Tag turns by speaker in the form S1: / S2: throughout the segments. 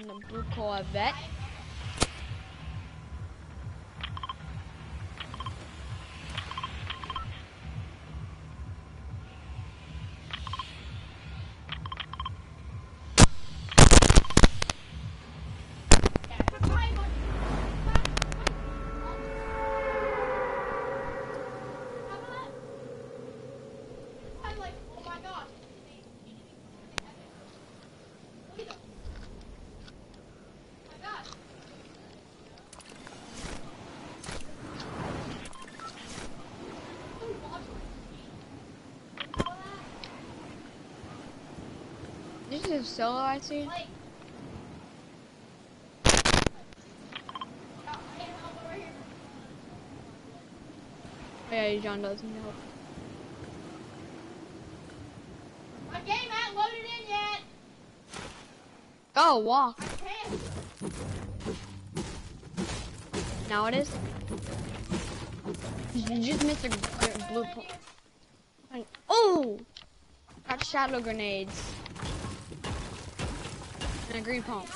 S1: in a blue Corvette. This is solo, I see. Oh, yeah, John doesn't help.
S2: My game ain't loaded in yet.
S1: Go walk.
S2: I can't.
S1: Now it is. You just missed a blue point. Oh! Got shadow grenades. And a green pump.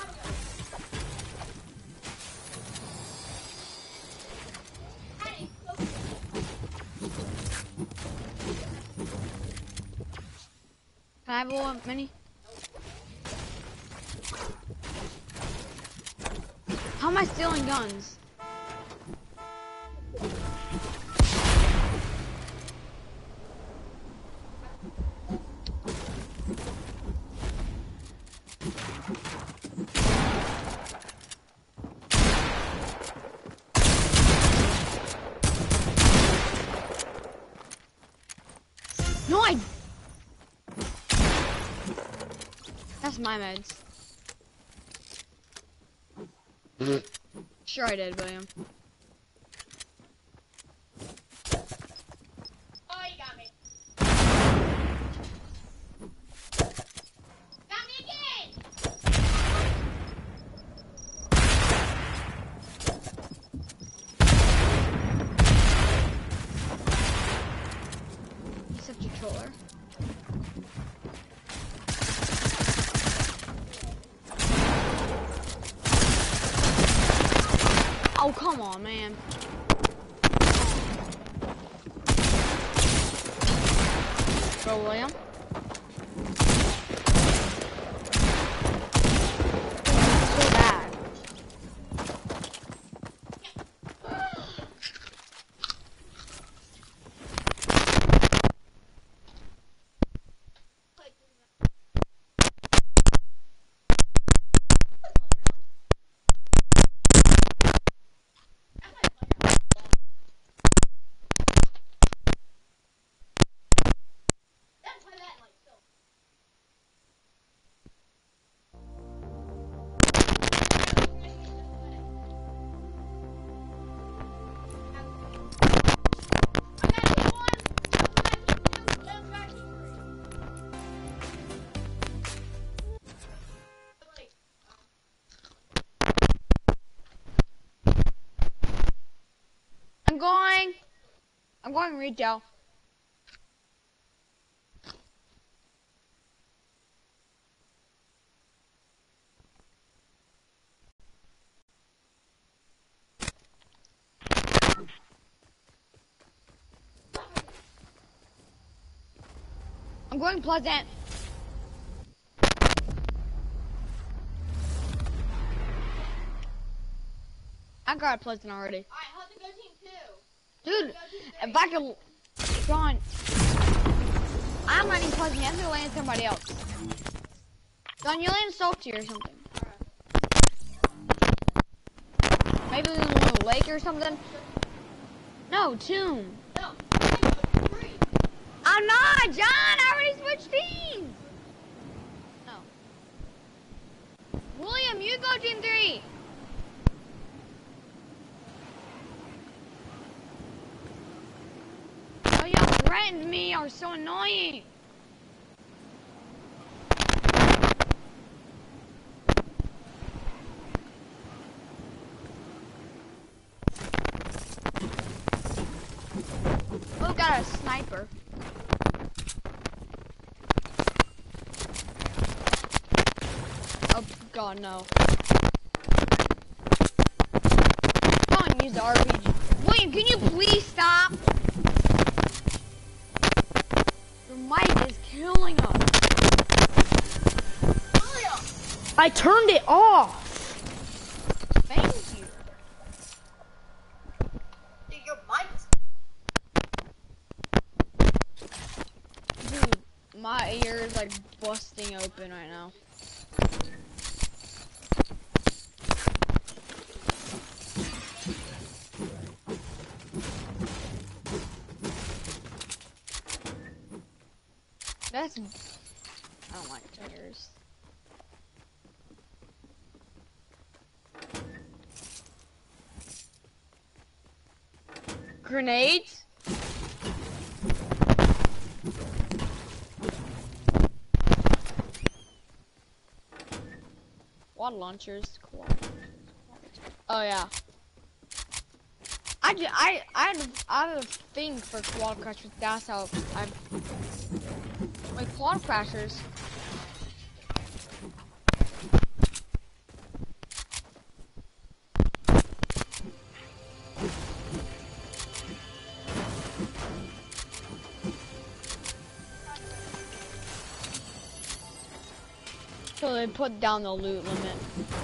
S1: Can I have one mini? How am I stealing guns? No, That's my meds. Sure I did, William.
S2: Oh, you got me. Got me again.
S1: He's such a troller. Oh, come on, man. Go, William. So bad. I'm going retail. I'm going Pleasant. I got a Pleasant already.
S2: Alright, how's it go team 2?
S1: Dude, if I could, Sean, I'm not even Pleasant. You have to land somebody else. John, you land Salty or something. Maybe a little lake or something. No, Tomb.
S2: No, free.
S1: I'm not, John. I already switched teams. No. William, you go team 3. Oh, y'all threatened me. Are so annoying. Who got a sniper? Oh, God, no. Don't use the RPG. William, can you please stop? Your mic is killing us.
S2: William!
S3: I turned it off.
S1: Thank you.
S2: Dude, your mic's...
S1: Dude, my ear is like busting open right now. That's... I don't like triggers. Grenades? Quad launchers. Quad. Oh yeah. I had a thing for quad crashers. That's how I like quad crashers. So they put down the loot limit.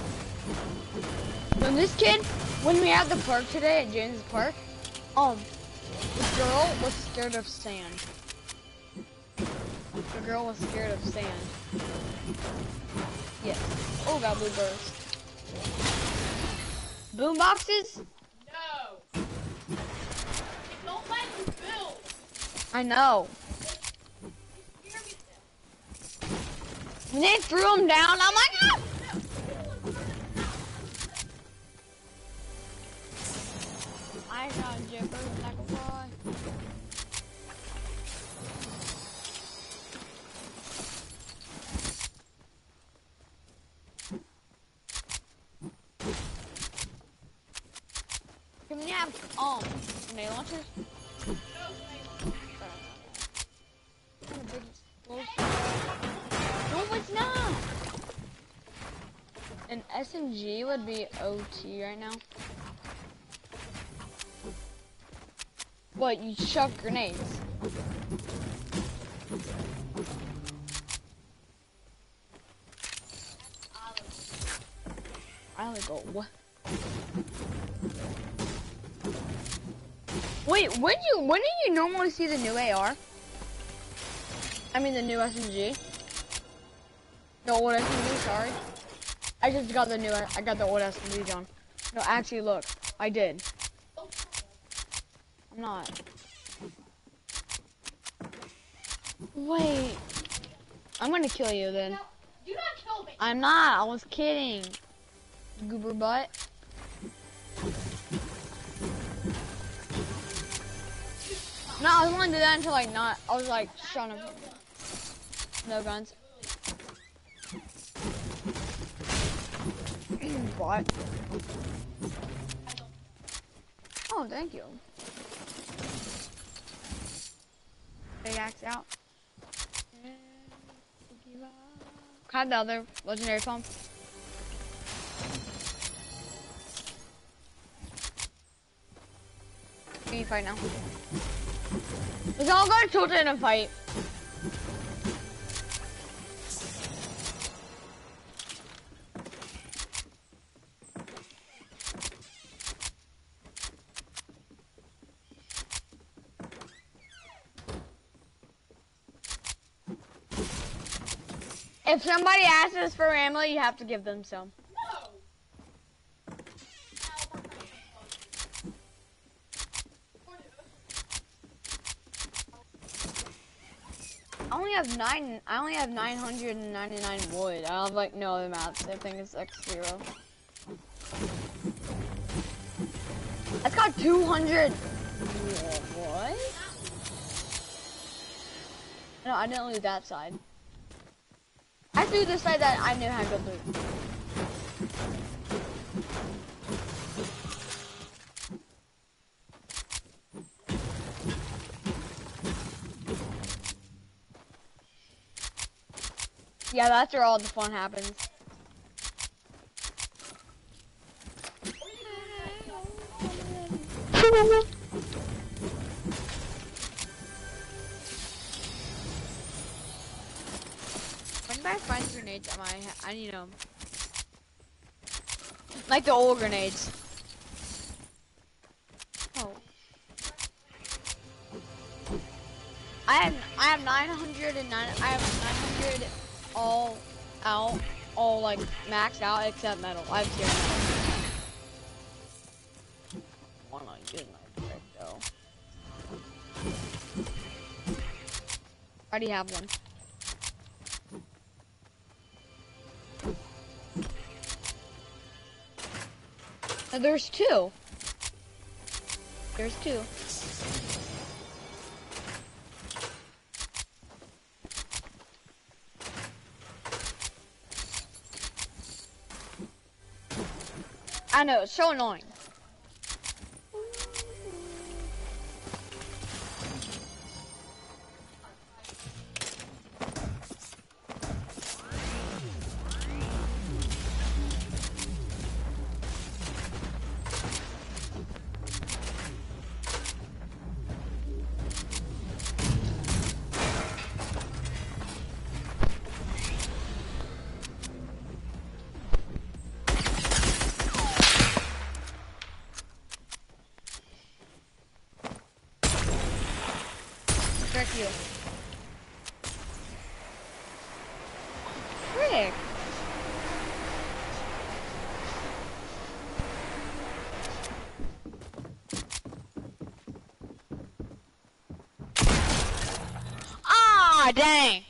S1: When this kid, when we had the park today at James Park, the girl was scared of sand. The girl was scared of sand. Yes. Oh, got blue burst. Boom boxes?
S2: No! Don't let you build!
S1: I know.
S2: You hear me say?
S1: When they threw them down, I'm like, ah! I got jippers like a boy. Can we have grenade launchers? No, it's not. An SMG would be OT right now. What, you chuck grenades? I only go what? Wait, when do you normally see the new AR? I mean the new SMG. The old SMG, sorry. I just got the new, I got the old SMG, John. No, actually, look, I did. I'm not. Wait. I'm gonna kill you then.
S2: No, do not kill me!
S1: I'm not, I was kidding. Goober butt. No, I was gonna do that until like not, I was like, shut up. No guns. What? Oh, thank you. Big axe out. Have the other legendary pump. Can you fight now? Let's all go to Tilted in a fight. If somebody asks us for ammo, you have to give them some.
S2: No!
S1: I only have 999 wood. I have like no other maps. I think it's like 0. That's got 200. What? No, I didn't loot that side. I threw the side that I knew had good loot. Yeah, that's where all the fun happens. When do I find grenades at I need them. Like the old grenades. Oh. I have 909. I have 900 all out, all like maxed out except metal. I have 0 metal. Why am I using my brick though? I already have one. Now there's 2. There's 2. I know, it's so annoying. Frick you. Frick. Ah, dang.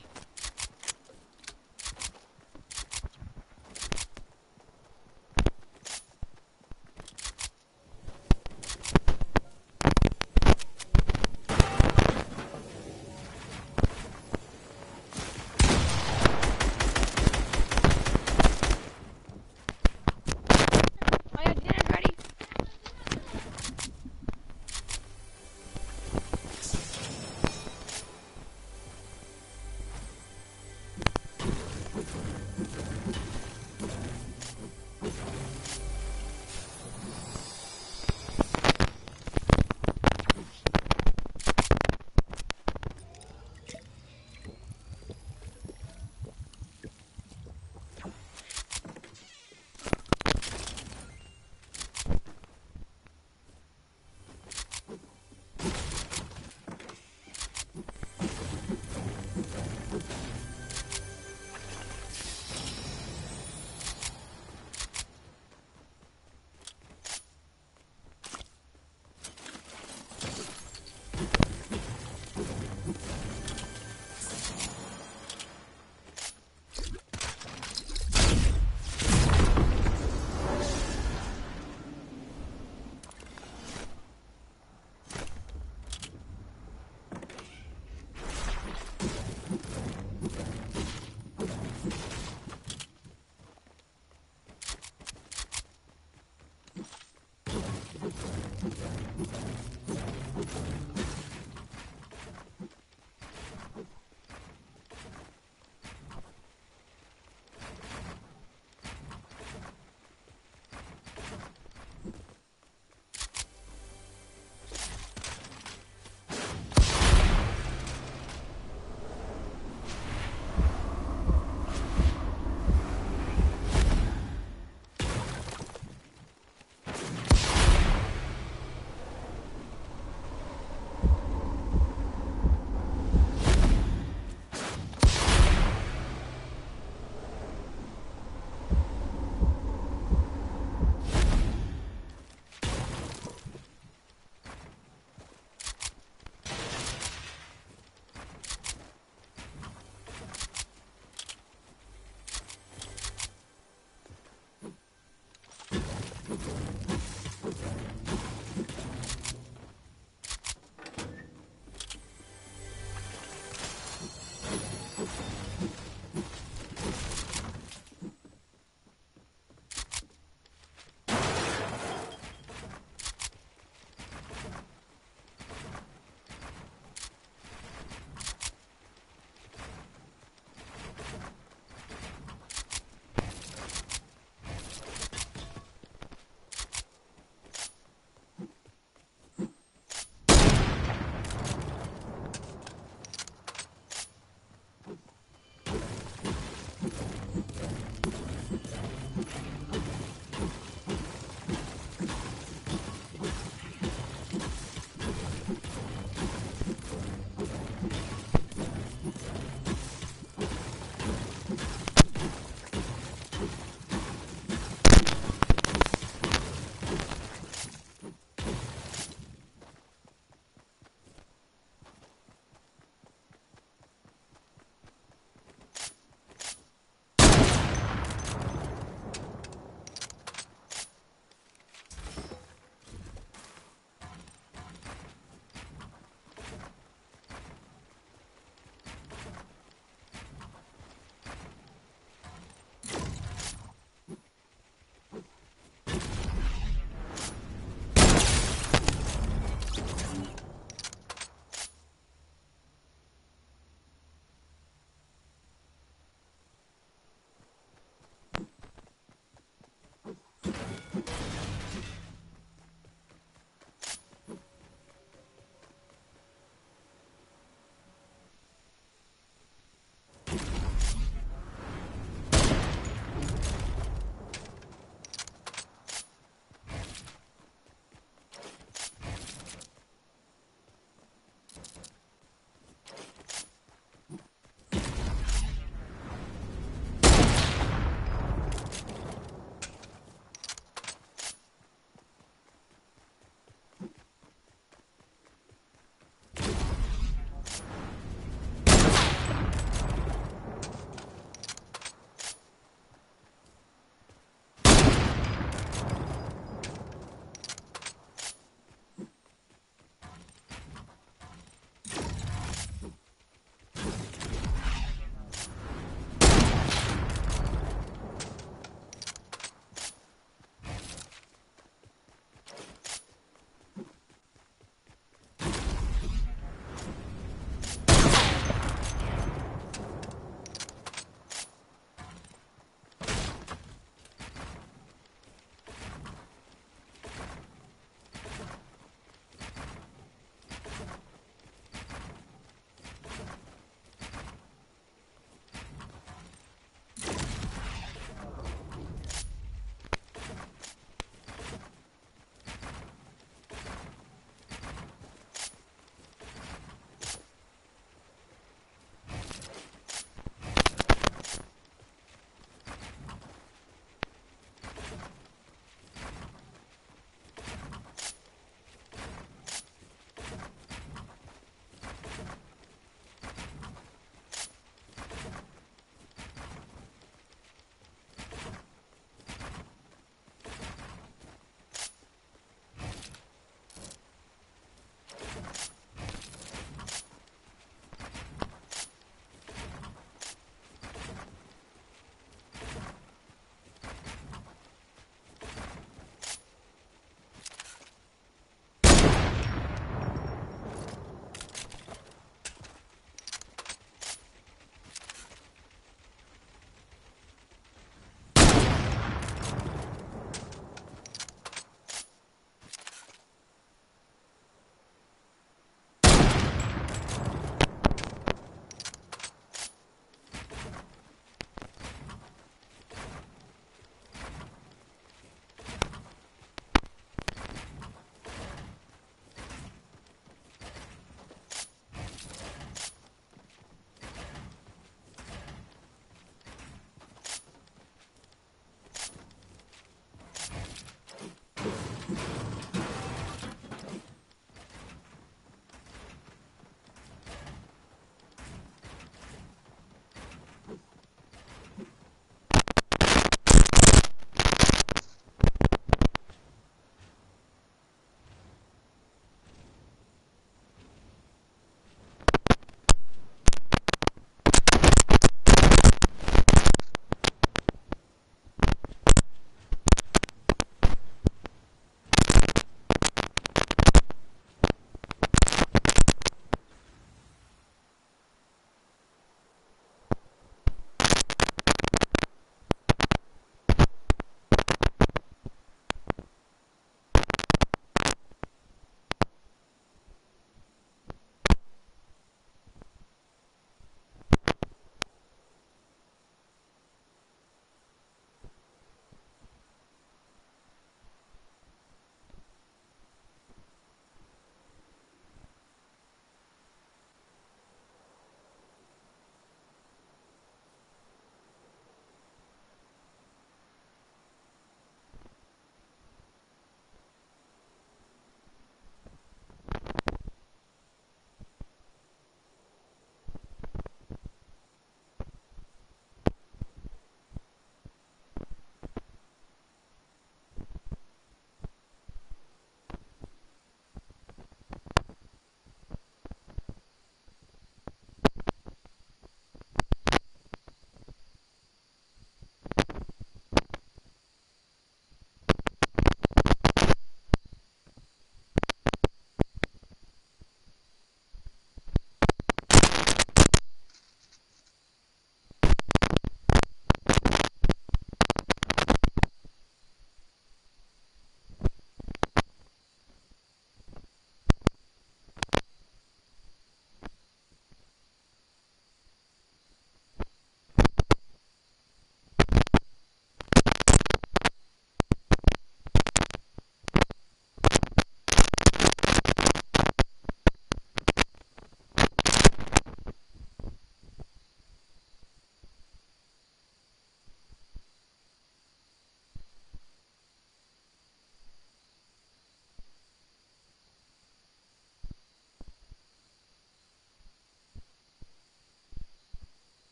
S1: Oh, yeah, dinner's ready.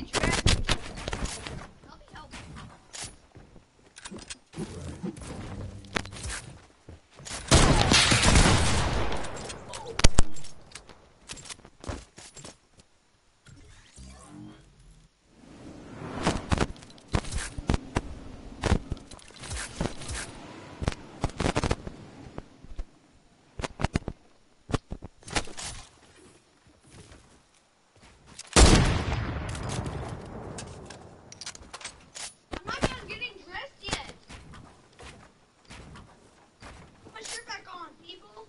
S1: get dressed. I'll be helping. I'm not done getting dressed yet. Put my shirt back on, people.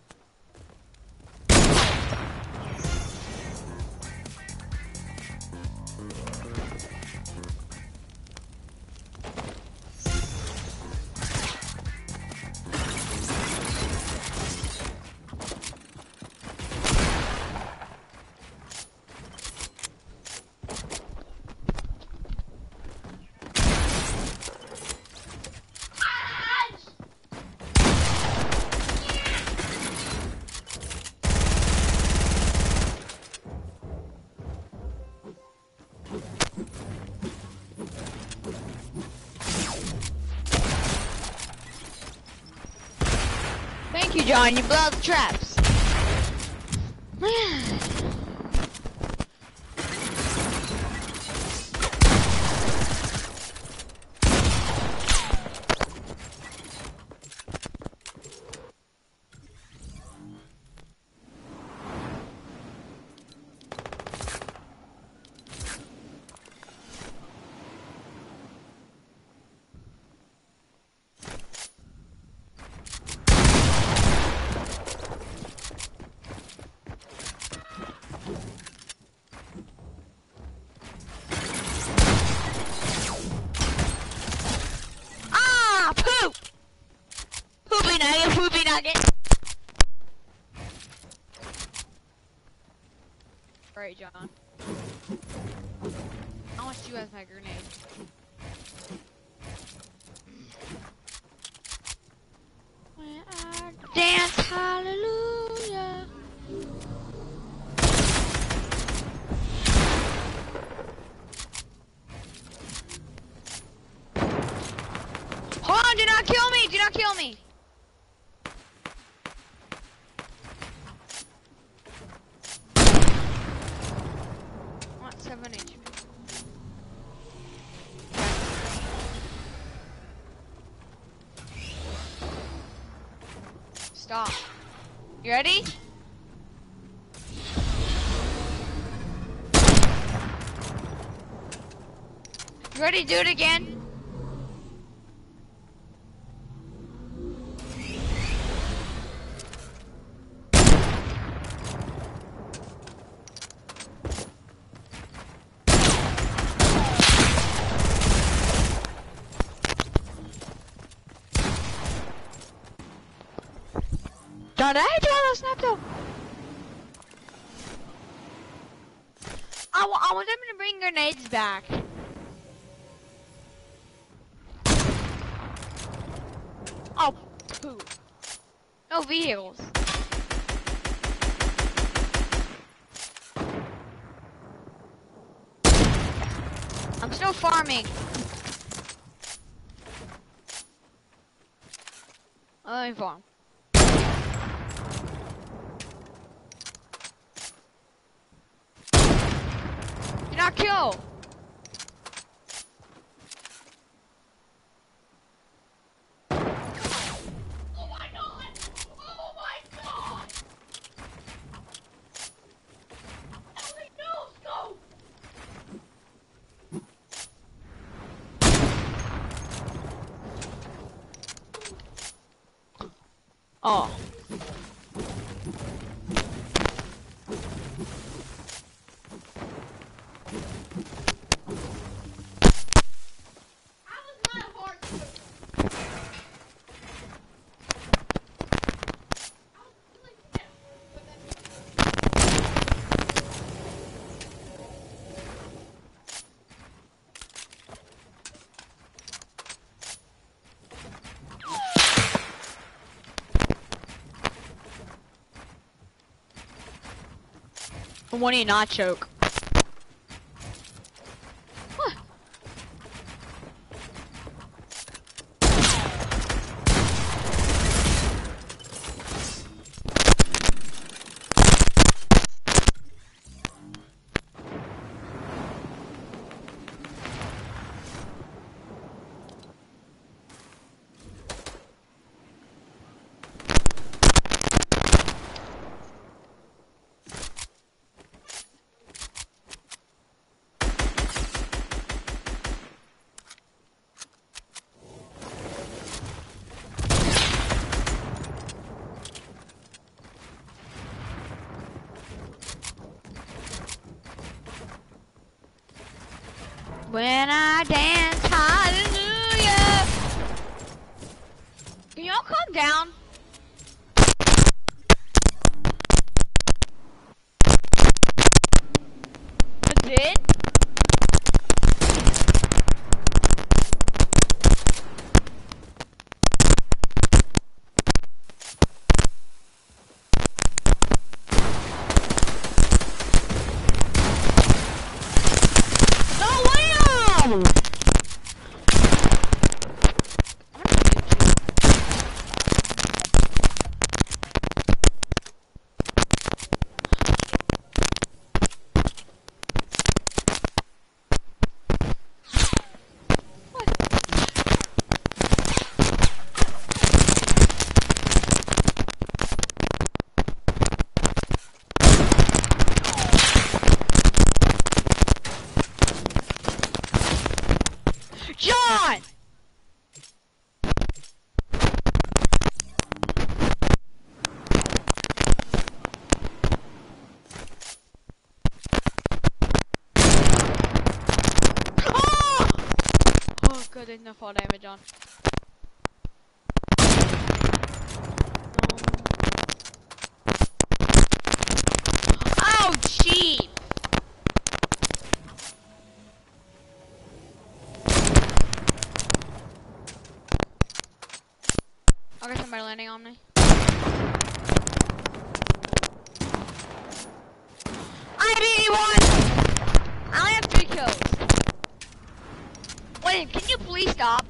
S1: Thank you, John. You blew out the traps. Ah, poop! Poopy nugget, poopy nugget. Right, John. I want you as my grenade. When I dance, hallelujah. Hold on, do not kill me, do not kill me. I want 7 HP. Stop. You ready? You ready to do it again? John, I do all snap though. I want them to bring grenades back. Oh, poop. No vehicles. I'm still farming. Let me farm. Do not kill.
S2: Oh my god! Oh my god! Ellie, no scope!
S1: Oh.
S2: How was my heart scope? I was really yeah. But
S1: When you not choke. When I dance, hallelujah. Can y'all calm down? That's it? John! Oh! Oh, good, there's no fall damage on. Oh, jeez! I got somebody landing on me. I beat one! I only have 3 kills. Wait, can you please stop?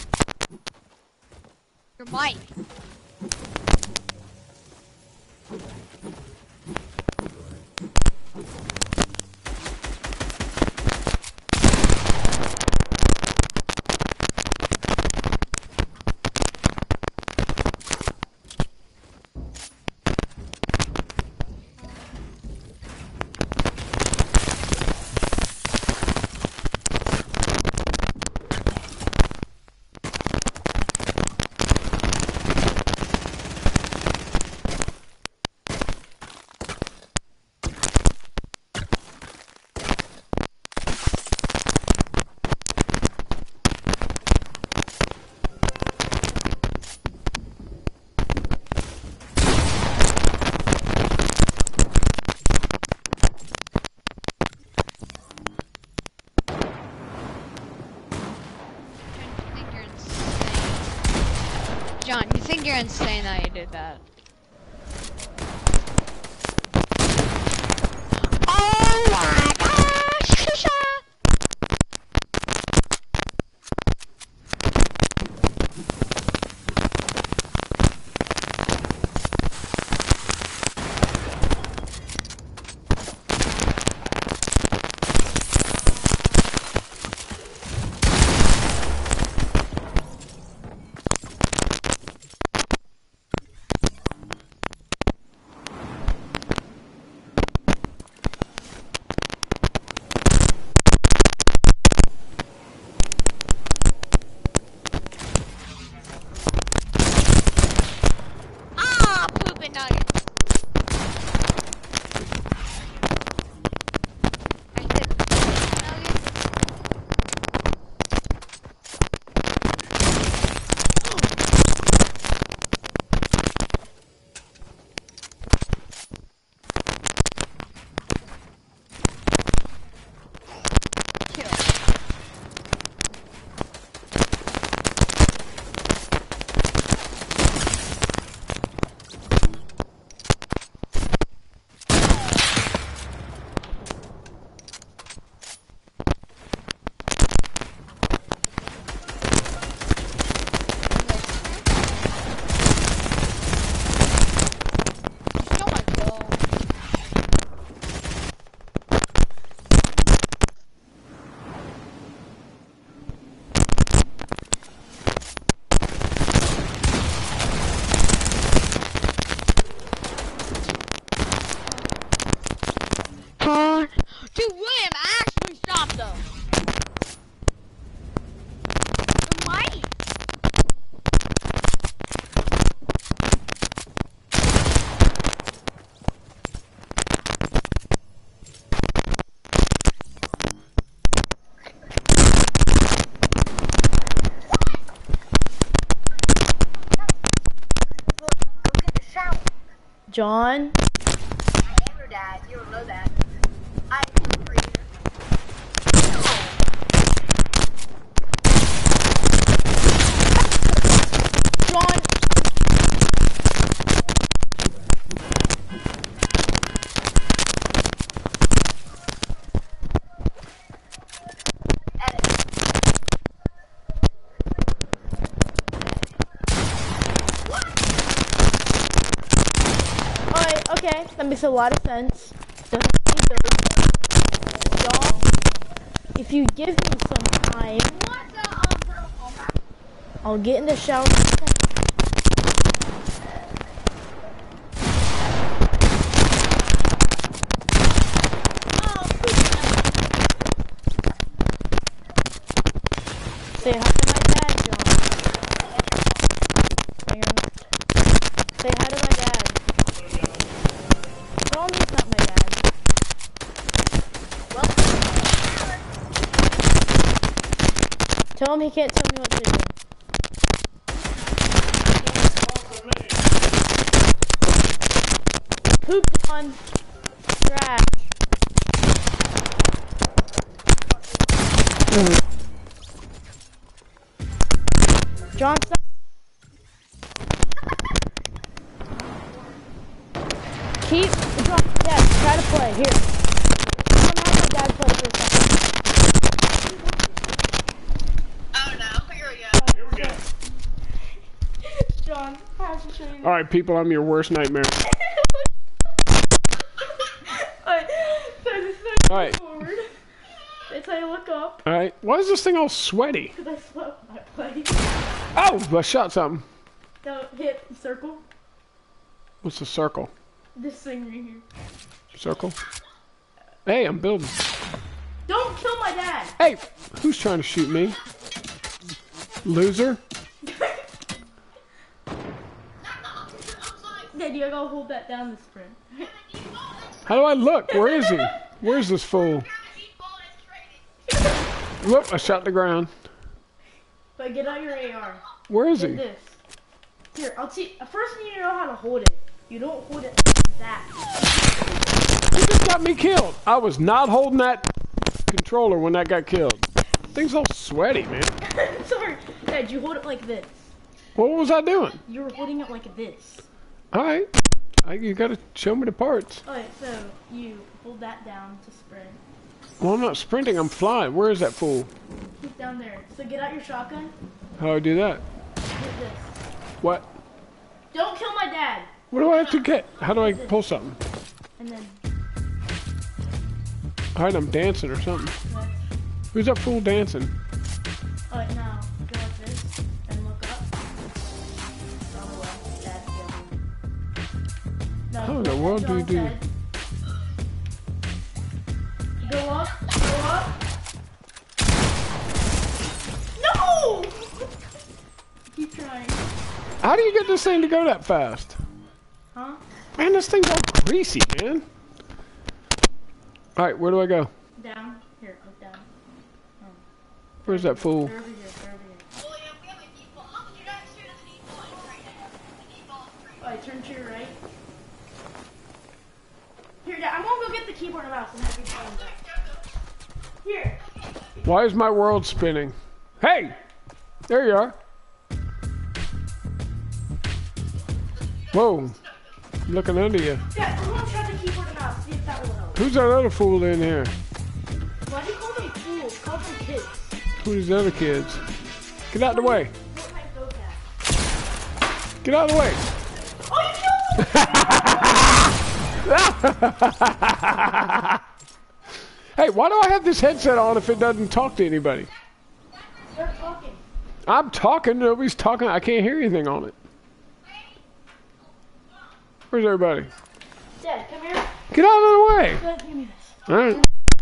S1: Your mic. John, you think you're insane that you did that. Oh my gosh! Kisha!
S3: John?
S2: I am your dad. You don't know that. I am your creator.
S3: John! Alright, okay, that makes a lot of sense. John, if you give me some time, I'll get in the shower. Say hi to my dad, John. Hang on. Say hi to my dad. Tell him he's not my dad. Tell him he can't tell me what to do. Poop on trash. John, stop. Keep John, Dad, try to play. Here. Come have my dad play for a second.
S2: Oh no, here we go.
S4: Here we go.
S3: John, I have to show you.
S4: All right, people, I'm your worst nightmare. All right.
S3: Forward. That's how you look up.
S4: All right. Why is this thing all sweaty?
S3: Because I sweat when I play.
S4: Oh, I shot something.
S3: Don't hit circle.
S4: What's the circle?
S3: This thing right here.
S4: Circle? Hey, I'm building.
S3: Don't kill my dad.
S4: Hey, who's trying to shoot me? Loser?
S3: Dad, you gotta hold that down to sprint.
S4: How do I look? Where is he? Where's this fool? Whoop, I shot the ground.
S3: But get out your AR.
S4: Where is
S3: Get
S4: he?
S3: this. Here, I'll teach. First, you need to know how to hold it. You don't hold it like that.
S4: You just got me killed. I was not holding that controller when that got killed. Thing's all sweaty, man.
S3: Sorry. Dad, you hold it like this.
S4: What was I doing?
S3: You were holding it like this.
S4: All right. You gotta show me the parts.
S3: Alright, so you hold that down to sprint.
S4: Well, I'm not sprinting. I'm flying. Where is that fool?
S3: He's down there. So get out your shotgun.
S4: How do I do that?
S3: Hit this.
S4: What?
S3: Don't kill my dad.
S4: What do I have to get? How do I pull something?
S3: And then.
S4: All right, I'm dancing or something.
S3: Next.
S4: Who's that fool dancing?
S3: Alright, now go like this and look up. On the left. That's the other one. Now,
S4: How in the world do you do?
S3: Head. Go up. Go up. No! Keep trying.
S4: How do you get this thing to go that fast?
S3: Huh?
S4: Man, this thing's all greasy, man. All right, where do I go?
S3: Down. Here, look down.
S4: Where's that fool?
S3: They're over here. They're over here.
S2: William, we have a default. Look, you're not shooting the default right now. The default's right
S3: Alright, turn to your right. Here, Dad, I'm gonna go get the keyboard and mouse and have you play that. Here.
S4: Why is my world spinning? Hey! There you are. Whoa. I'm looking under you.
S3: Dad, I'm gonna try the keyboard and mouse, see if that will help.
S4: Who's that other fool in here?
S3: Why do you call them fools? Call them kids.
S4: Who's the other kids? Get out of the way.
S3: Fortnite go cat.
S4: Get out of the way.
S3: Oh, you killed him!
S4: Hey, why do I have this headset on if it doesn't talk to anybody?
S3: Start talking.
S4: I'm talking, nobody's talking. I can't hear anything on it. Where's everybody?
S3: Dad, come here.
S4: Get out of the way.
S3: Dad, give me this.
S4: All right.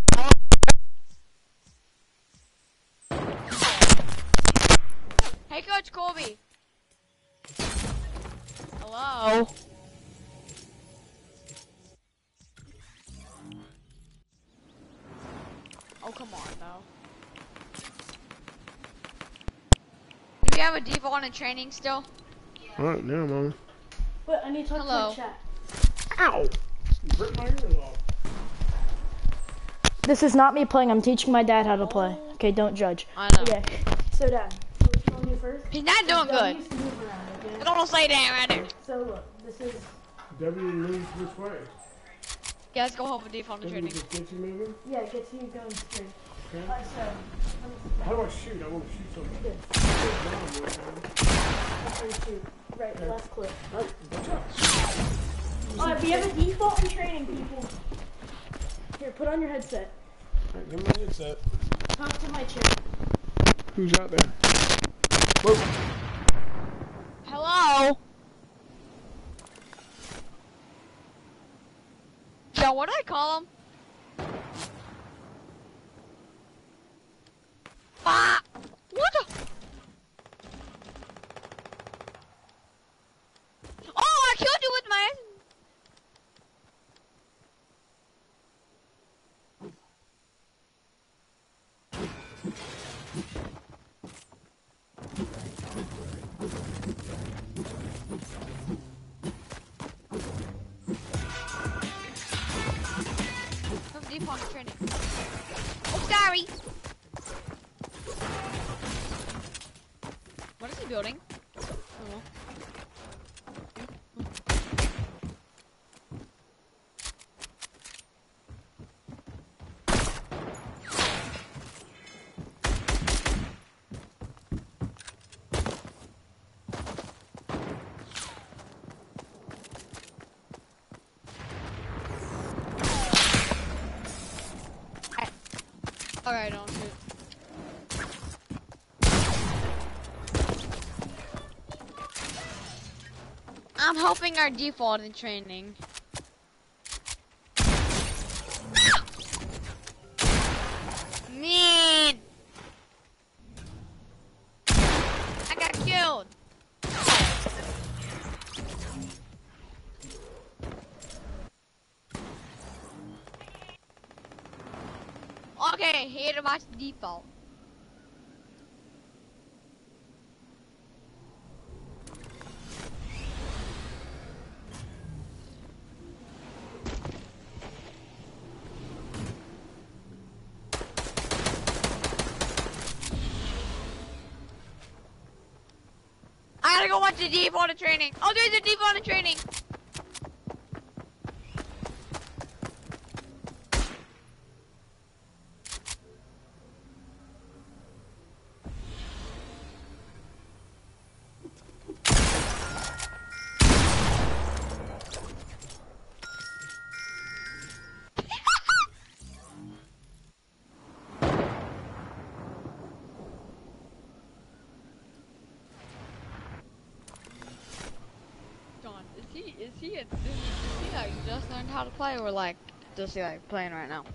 S1: Hey, Coach Colby. Hello. Oh, come on, though. Do we have a default in training still?
S4: All right, now, Mama.
S3: Wait, I need to talk
S1: Hello.
S3: to my chat.
S4: Ow! You ripped my ears off.
S3: This is not me playing. I'm teaching my dad how to play. Okay, don't judge.
S1: I know.
S3: Okay, so Dad, so what you want to do first?
S1: He's not doing good.
S3: W's to move around, okay?
S1: I don't want to say that right there.
S3: So look, this is...
S4: W moves which way?
S1: Yeah, let's go home for default
S4: W
S1: training.
S4: just gets you moving?
S3: Yeah, it gets you going straight.
S4: Okay.
S3: So,
S4: How do I shoot? I want to shoot something.
S3: good. That's how you shoot. Right, last click.
S4: Alright, watch out.
S3: Alright, we have a default in training, people. Here, put on your headset.
S4: Alright, give me my headset.
S3: Talk to my chair.
S4: Who's out there? Whoa.
S1: Hello? Yo, what did I call him? Ah! What the? Oh, I killed you with my... From deep on training. Oh, sorry. What is he building? Oh. Alright, don't shoot. I'm helping our default in training. Man! I got killed! Okay, here to watch default. I gotta go watch the default in training. Oh, there's a default in training. Is he like just learned how to play, or like does he like playing right now?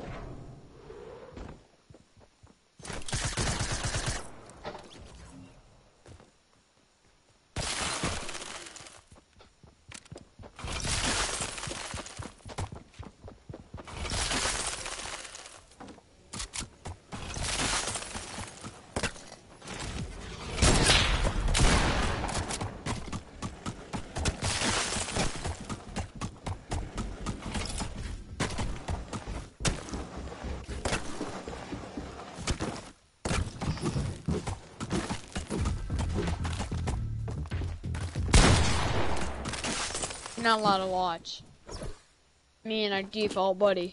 S1: Not allowed to watch. Me and our default buddy.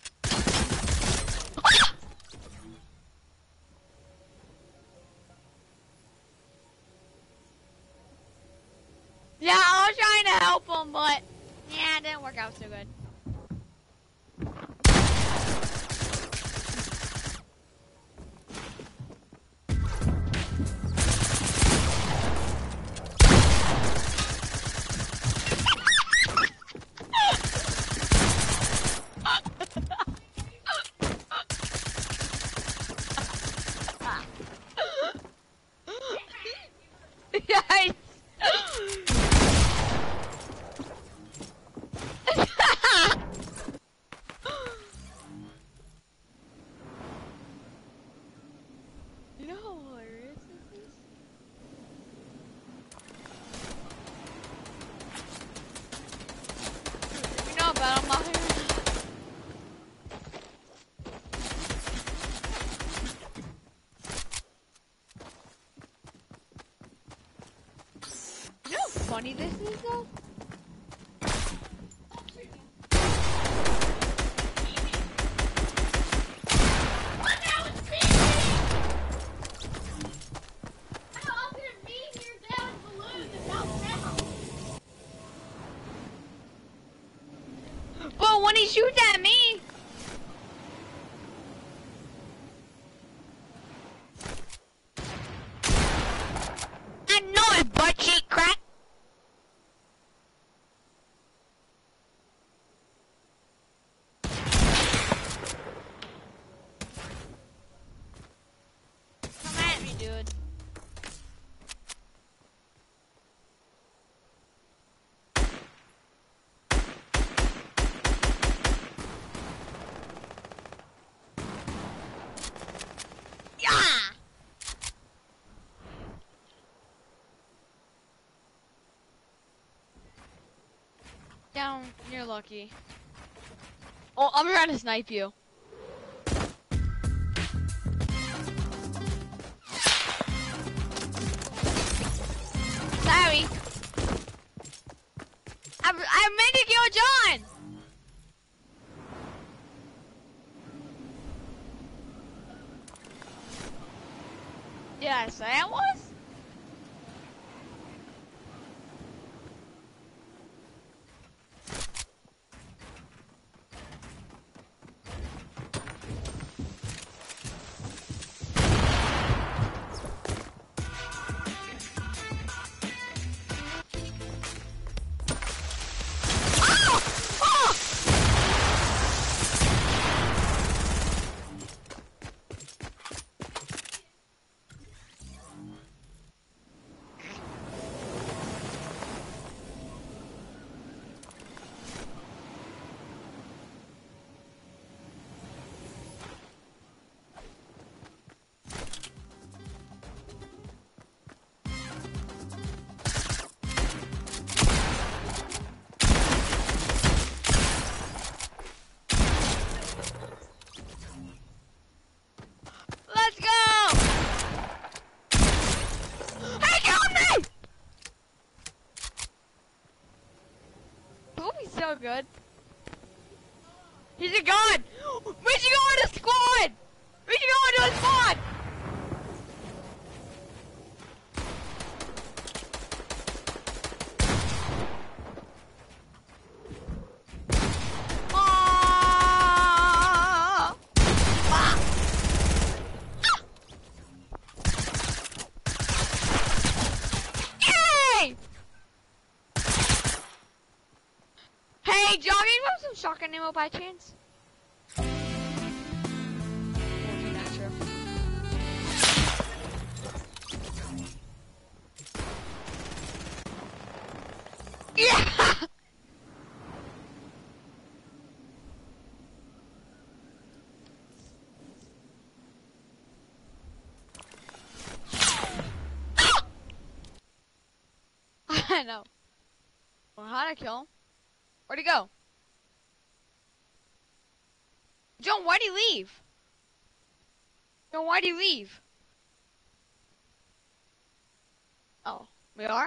S1: Yeah, I was trying to help him, but yeah, it didn't work out so good. Yes. funny this is though?
S2: What now? It's me! I know I'm gonna be here down in balloons and down.
S1: But when he shoots at me, I know his butt cheek crack. Come at me, dude. Yeah! Down, you're lucky. Oh, I'm trying to snipe you. Sorry. I meant to kill John! Did I say I was? Let's go! Hey, killed me! Toby's so good. He's a god! We should go into squad! We should go into a squad! Ah! Ah! Yay! Hey, John, you have some shotgun ammo by chance? Not true. Yeah! I know. Well, how'd I kill him? Where'd he go? John, why'd he leave? John, why'd he leave? Oh, we are?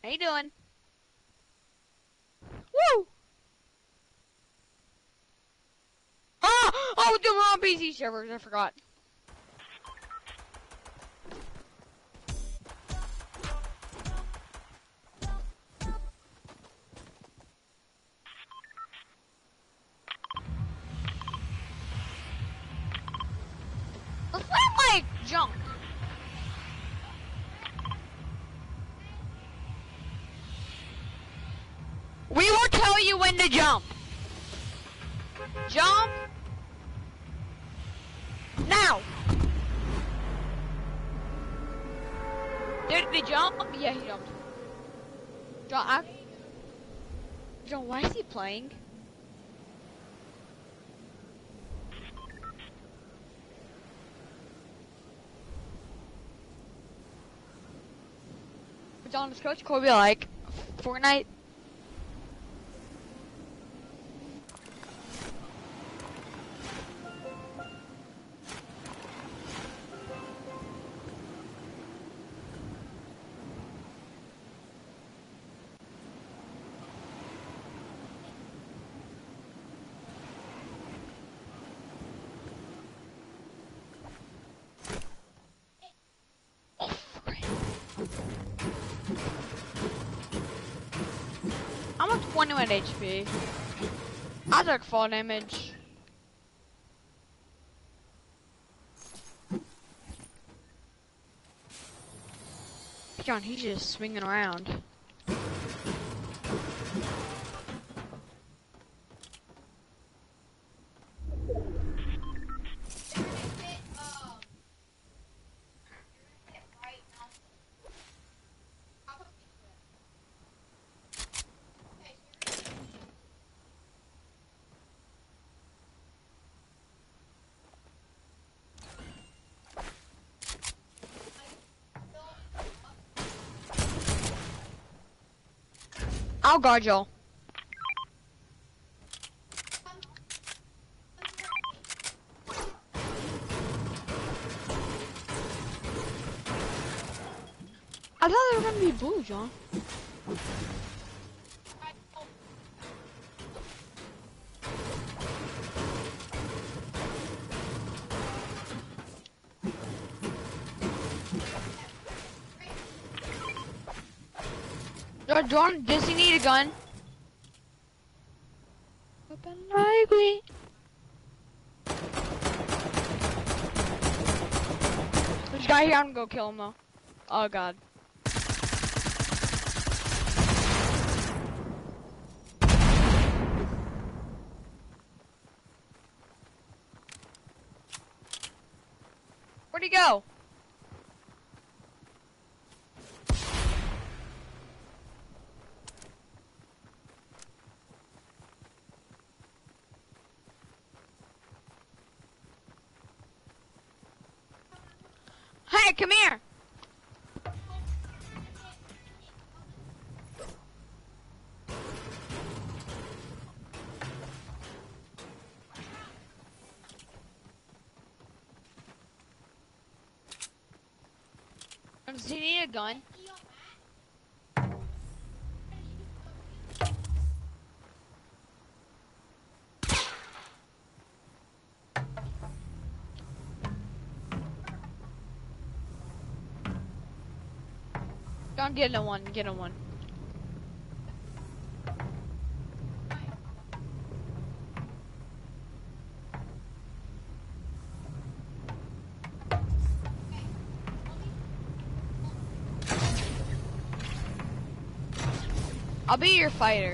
S1: How you doing? Woo! Oh, the wrong PC servers. I forgot. Let's play like jump. We will tell you when to jump. Jump. Now. Did he jump? Yeah, he jumped. John, why is he playing? John, does Coach Corby like Fortnite? I'm at 21 HP. I took fall damage. John, he's just swinging around. I'll guard y'all. I thought they were gonna be blue, John. John, does he need a gun? Open likely. There's a guy here, I'm gonna go kill him though. Oh god. Where'd he go? Hey, come here! Does he need a gun? Don't get a one, get a one. I'll be your fighter.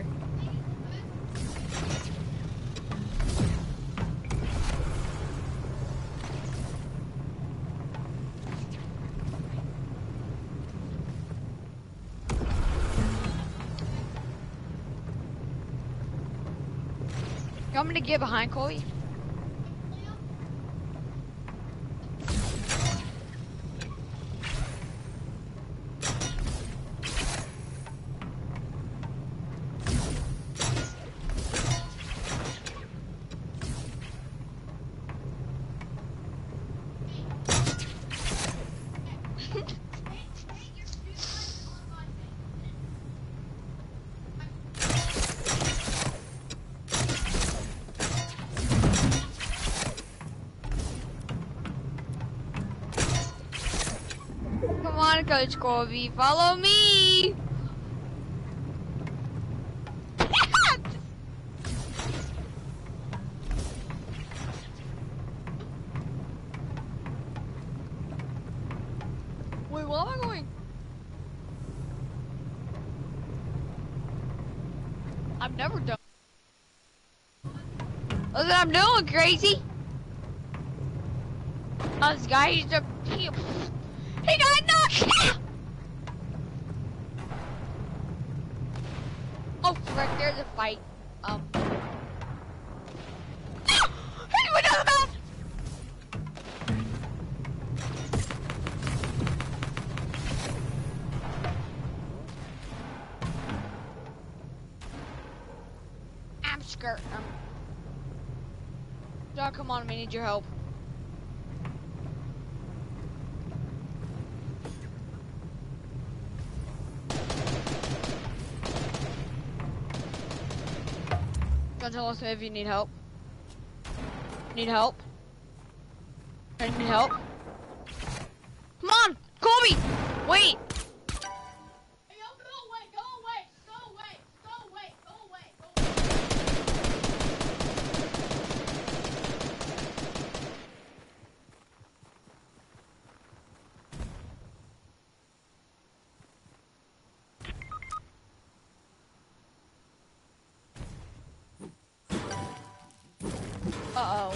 S1: You want me to get behind Colby? Come on, Coach Corby, follow me. Wait, where am I going? I'm never done. Look what I'm doing, crazy. Oh, this guy, he got knocked. Oh, frick, there's a fight. He went down the mountain. I'm scared. Dog, come on, we need your help. Don't tell us if you need help. Need help? Need help? Come on, Colby! Wait!
S2: Hey, yo, go away, go away, go away, go away, go away, go
S1: Uh-oh.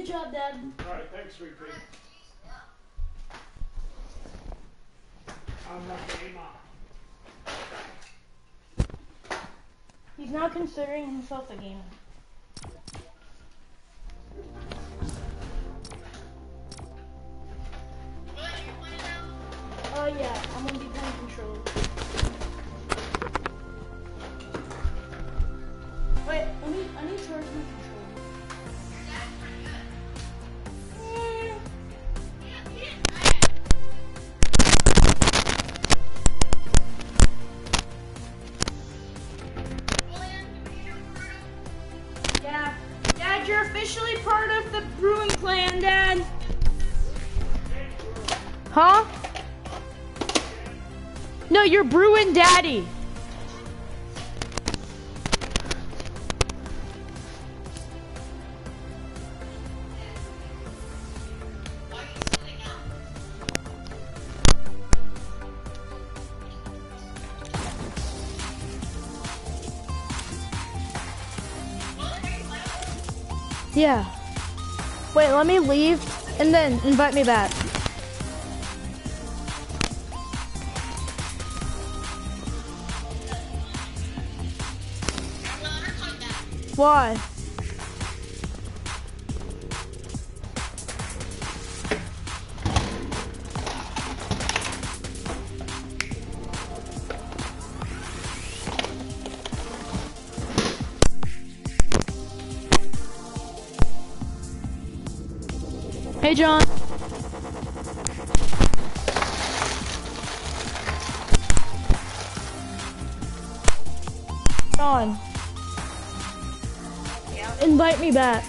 S3: Good job, Dad.
S4: Alright, thanks, sweet pea. I'm not gamer.
S3: He's now considering himself a gamer. Oh yeah, I'm gonna be playing controller. Wait, I need to charge my controller. Yeah. Dad, you're officially part of the Bruin clan, Dad.
S1: Huh? No, you're Bruin Daddy. Yeah. Wait, let me leave and then invite me back. Why? Hey, John. John. Invite me back.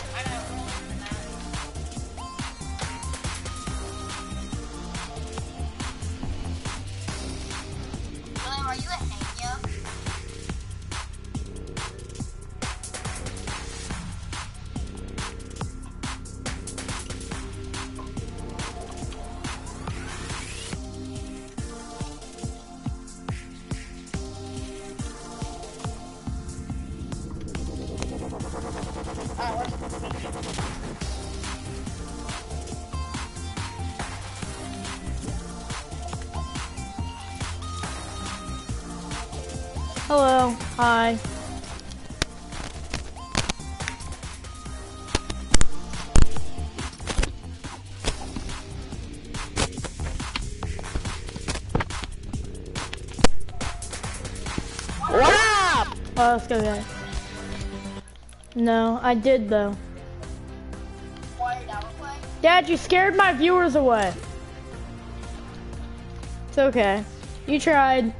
S2: Are you a hangyo?
S1: Hello. Hi. What up? Oh, let's go, guys. No, I did though. Dad, you scared my viewers away. It's okay. You tried.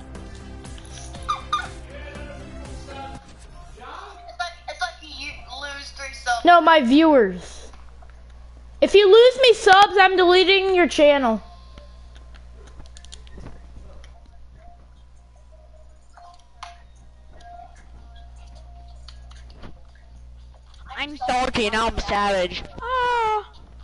S2: It's like you lose 3 subs.
S1: No, my viewers. If you lose me subs, I'm deleting your channel.
S5: I'm salty, now I'm savage. Ah.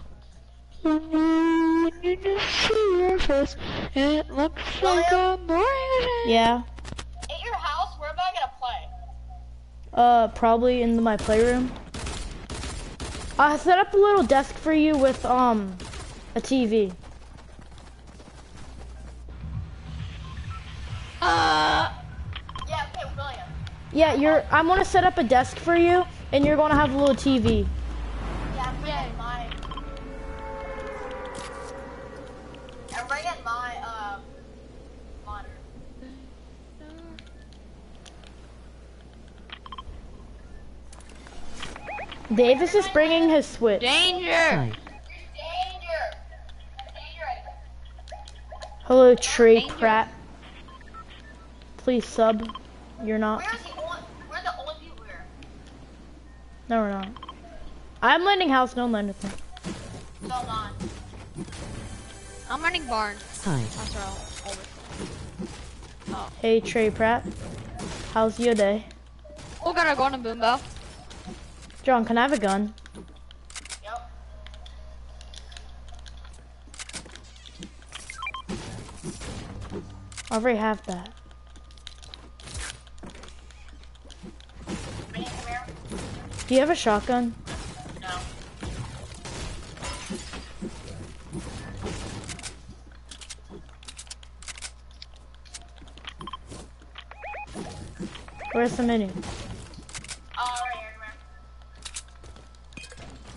S5: When you just see your face, it looks like a morning.
S1: Yeah.
S2: At your house, where am I gonna play?
S1: Probably in my playroom. I set up a little desk for you with, a TV.
S2: Yeah, okay, William.
S1: Yeah, I'm gonna set up a desk for you, and you're gonna have a little TV.
S2: Yeah, I'm bringing my monitor.
S1: Davis is bringing his Switch.
S5: Danger!
S2: Danger!
S1: Hello, Trey Pratt. Please sub. You're not.
S2: We're the only people here.
S1: No, we're not. I'm landing house, no land with me.
S2: So on.
S5: I'm running barn.
S6: Hi.
S5: That's where I'll always.
S1: Hey, Trey Pratt. How's your day?
S5: Oh, got a gun and boom bow.
S1: John, can I have a gun?
S2: Yep.
S1: I already have that.
S2: Ready, come here?
S1: Do you have a shotgun?
S2: No.
S3: Where's the mini?
S2: Right here, come here.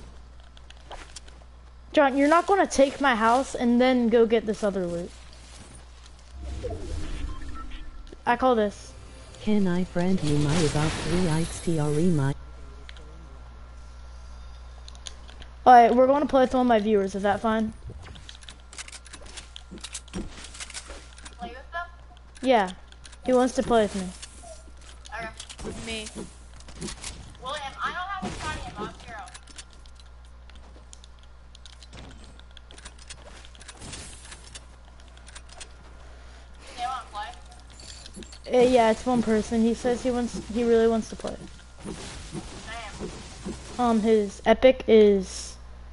S3: John, you're not gonna take my house and then go get this other loot. I call this.
S6: Can I friend you my about 3x TRE my?
S3: Alright, we're gonna play with one of my viewers, is that fine?
S2: Play with them?
S3: Yeah. He wants to play with me.
S2: Okay.
S1: Me.
S2: William, I don't have a shotty in my hero. They want to play?
S3: Yeah, it's one person. He says he really wants to play.
S2: Damn.
S3: His epic is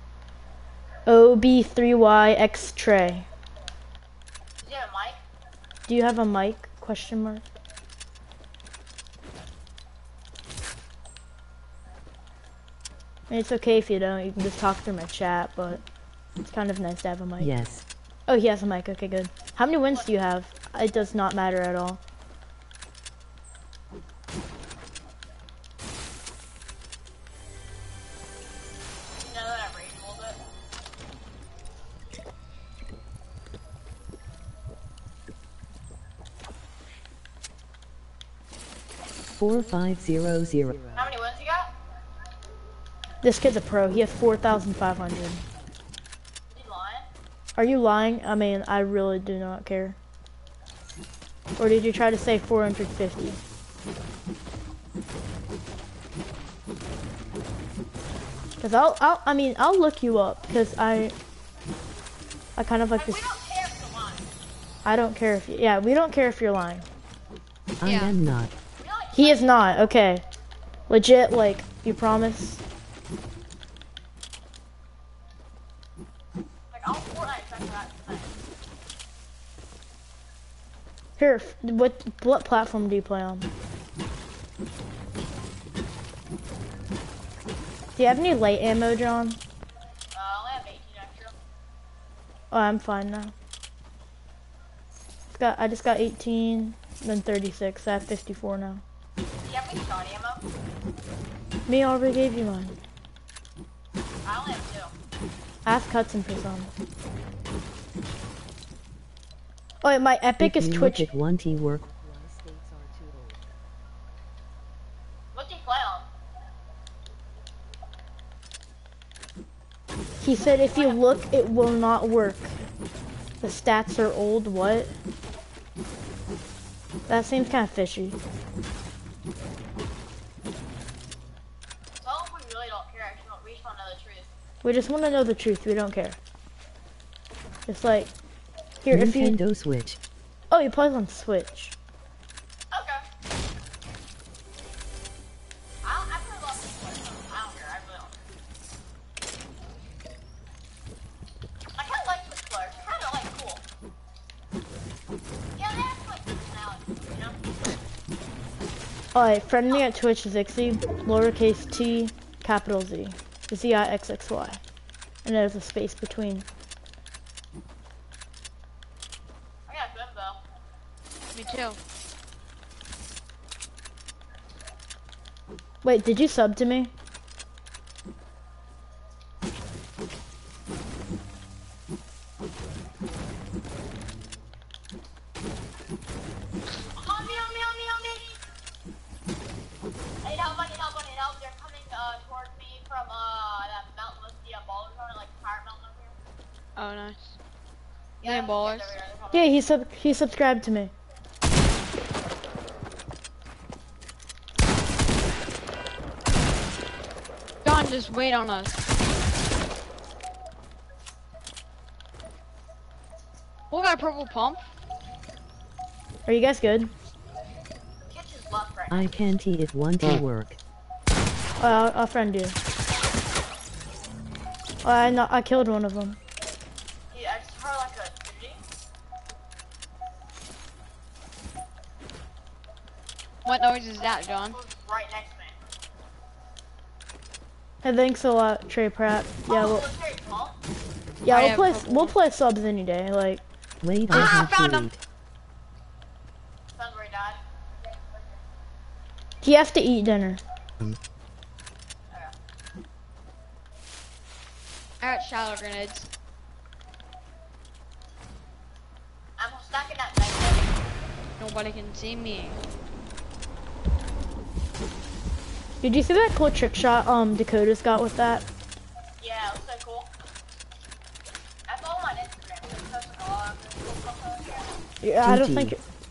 S3: OB3YX Trey.
S2: Does he have a mic?
S3: Do you have a mic? Question mark. I mean, it's okay if you don't. You can just talk through my chat, but it's kind of nice to have a mic.
S6: Yes.
S3: Oh, he has a mic. Okay, good. How many wins do you have? It does not matter at all.
S2: You know that I rage a little bit?
S6: 4500.
S2: How many wins you got?
S3: This kid's a pro. He has 4,500.
S2: Is he lying?
S3: Are you lying? I mean, I really do not care. Or did you try to say 450? Cause I'll look you up. Cause I kind of like
S2: We
S3: this.
S2: don't care if you're lying.
S3: I don't care if you. Yeah, we don't care if you're lying.
S6: I
S1: Yeah.
S6: am not.
S2: We like
S3: He is not. Okay. Legit. Like you promise.
S2: I'll Fortnite check that tonight.
S3: Here. What platform do you play on? Do you have any light ammo, John?
S2: I only have 18 extra.
S3: Oh, I'm fine now. I just got 18, then 36. I have 54 now.
S2: Do you have any shot ammo?
S3: Me already gave you mine.
S2: I only have 2.
S3: Ask Hudson for some. Oh, wait, my epic
S6: If
S3: is
S6: you
S3: Twitch.
S6: Look at 1T work.
S2: What do you play on?
S3: He said if you look, it will not work. The stats are old. What? That seems kind of fishy.
S2: Tell them we really don't care. We just want to know the truth.
S3: We just want to know the truth. We don't care. Just like here, if you.
S6: Nintendo Switch.
S3: Oh, he plays on Switch.
S2: Okay. I play a lot of people. I don't care. I really don't. I kind of like Switch players. They're kind of like cool. Yeah, they have like personality, you know?
S3: Alright, friend me at Twitch, Zixxy, lowercase t, capital Z, Zixxy. And there's a space between.
S2: I got Bimbo.
S1: Me too.
S3: Wait, did you sub to me?
S2: Help me. I need help. They're coming towards me from that mountain with the ballers on it, like Pirate Mountain up here.
S1: Oh, nice.
S2: Yeah,
S1: They ballers.
S2: they're coming.
S3: Yeah, he subscribed to me.
S1: John, just wait on us. We got a purple pump.
S3: Are you guys good?
S2: Kitchen's left right.
S6: I can't eat if 1T work.
S3: I'll friend you. I killed one of them.
S2: Yeah, I just heard like a diddy.
S1: What noise is that, John?
S2: Right next to me.
S3: Hey, thanks a lot, Trey Pratt. Yeah,
S2: Oh,
S3: we'll,
S2: it's very tall.
S3: yeah,
S1: I
S3: we'll
S1: have
S3: play.
S1: purple.
S3: We'll play subs any day. Like,
S6: Wait, I have
S1: found
S6: to
S1: him.
S6: eat.
S2: Sounds where he died.
S3: He has to eat dinner.
S1: I got shallow grenades.
S2: I'm stacking that knife.
S1: Nobody can see me.
S3: Did you see that cool trick shot Dakota's got with that?
S2: Yeah, it looks so cool. I follow him on Instagram. So he posts like a lot of cool stuff on Instagram.
S3: Yeah, I don't
S6: GG.
S3: think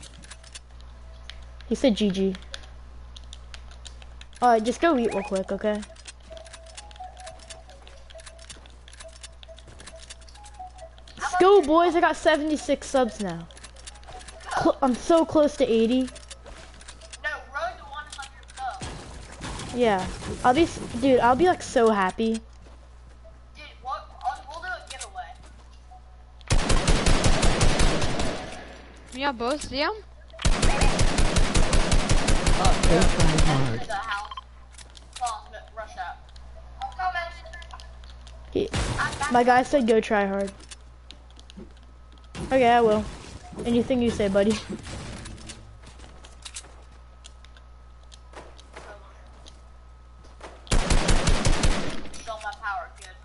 S3: he said GG. Alright, just go eat real quick, okay? Let's go, boys. I got 76 subs now. I'm so close to 80.
S2: No, road to 100 subs.
S3: Yeah. Dude, I'll be like so happy.
S2: Dude, we'll do a giveaway.
S1: Yeah, both see him?
S6: They try hard.
S2: To the house. Fall, rush out. I'm coming.
S3: My guy said go try hard. Okay, I will. Anything you say, buddy.
S2: Show my power, good.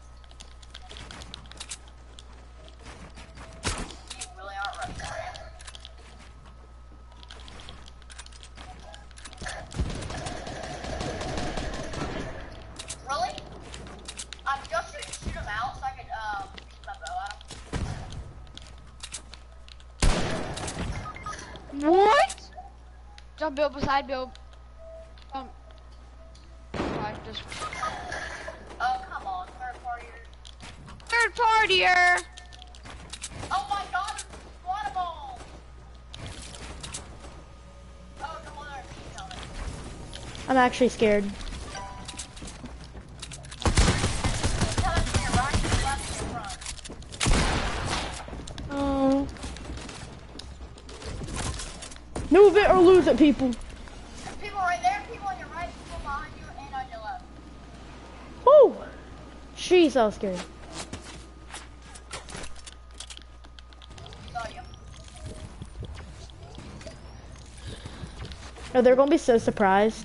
S2: You really aren't rushing, are you? Really? I'm just gonna shoot him out so I can, shoot my bow at him.
S1: What? Jump build beside build. Right, just
S2: Oh, come on, third partier.
S1: third partier.
S2: Oh my god, it's water ball! Oh, no wonder he's coming.
S3: I'm actually scared.
S2: He's coming to your right, to your left, to your front.
S3: Oh. Move it or lose it, people.
S2: There's people right there, people on your right, people behind you, and on your left.
S3: Woo! Jeez, I was scared.
S2: Saw you.
S3: Oh, they're gonna be so surprised.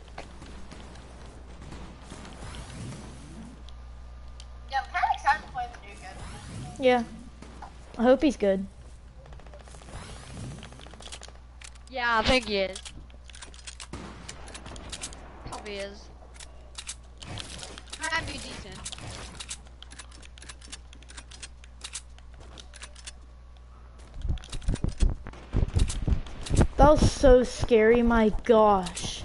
S2: Yeah, I'm kind of excited to play the new kid.
S3: Yeah. I hope he's good.
S1: Yeah, I think he is. Probably is. Might be decent.
S3: That was so scary, my gosh.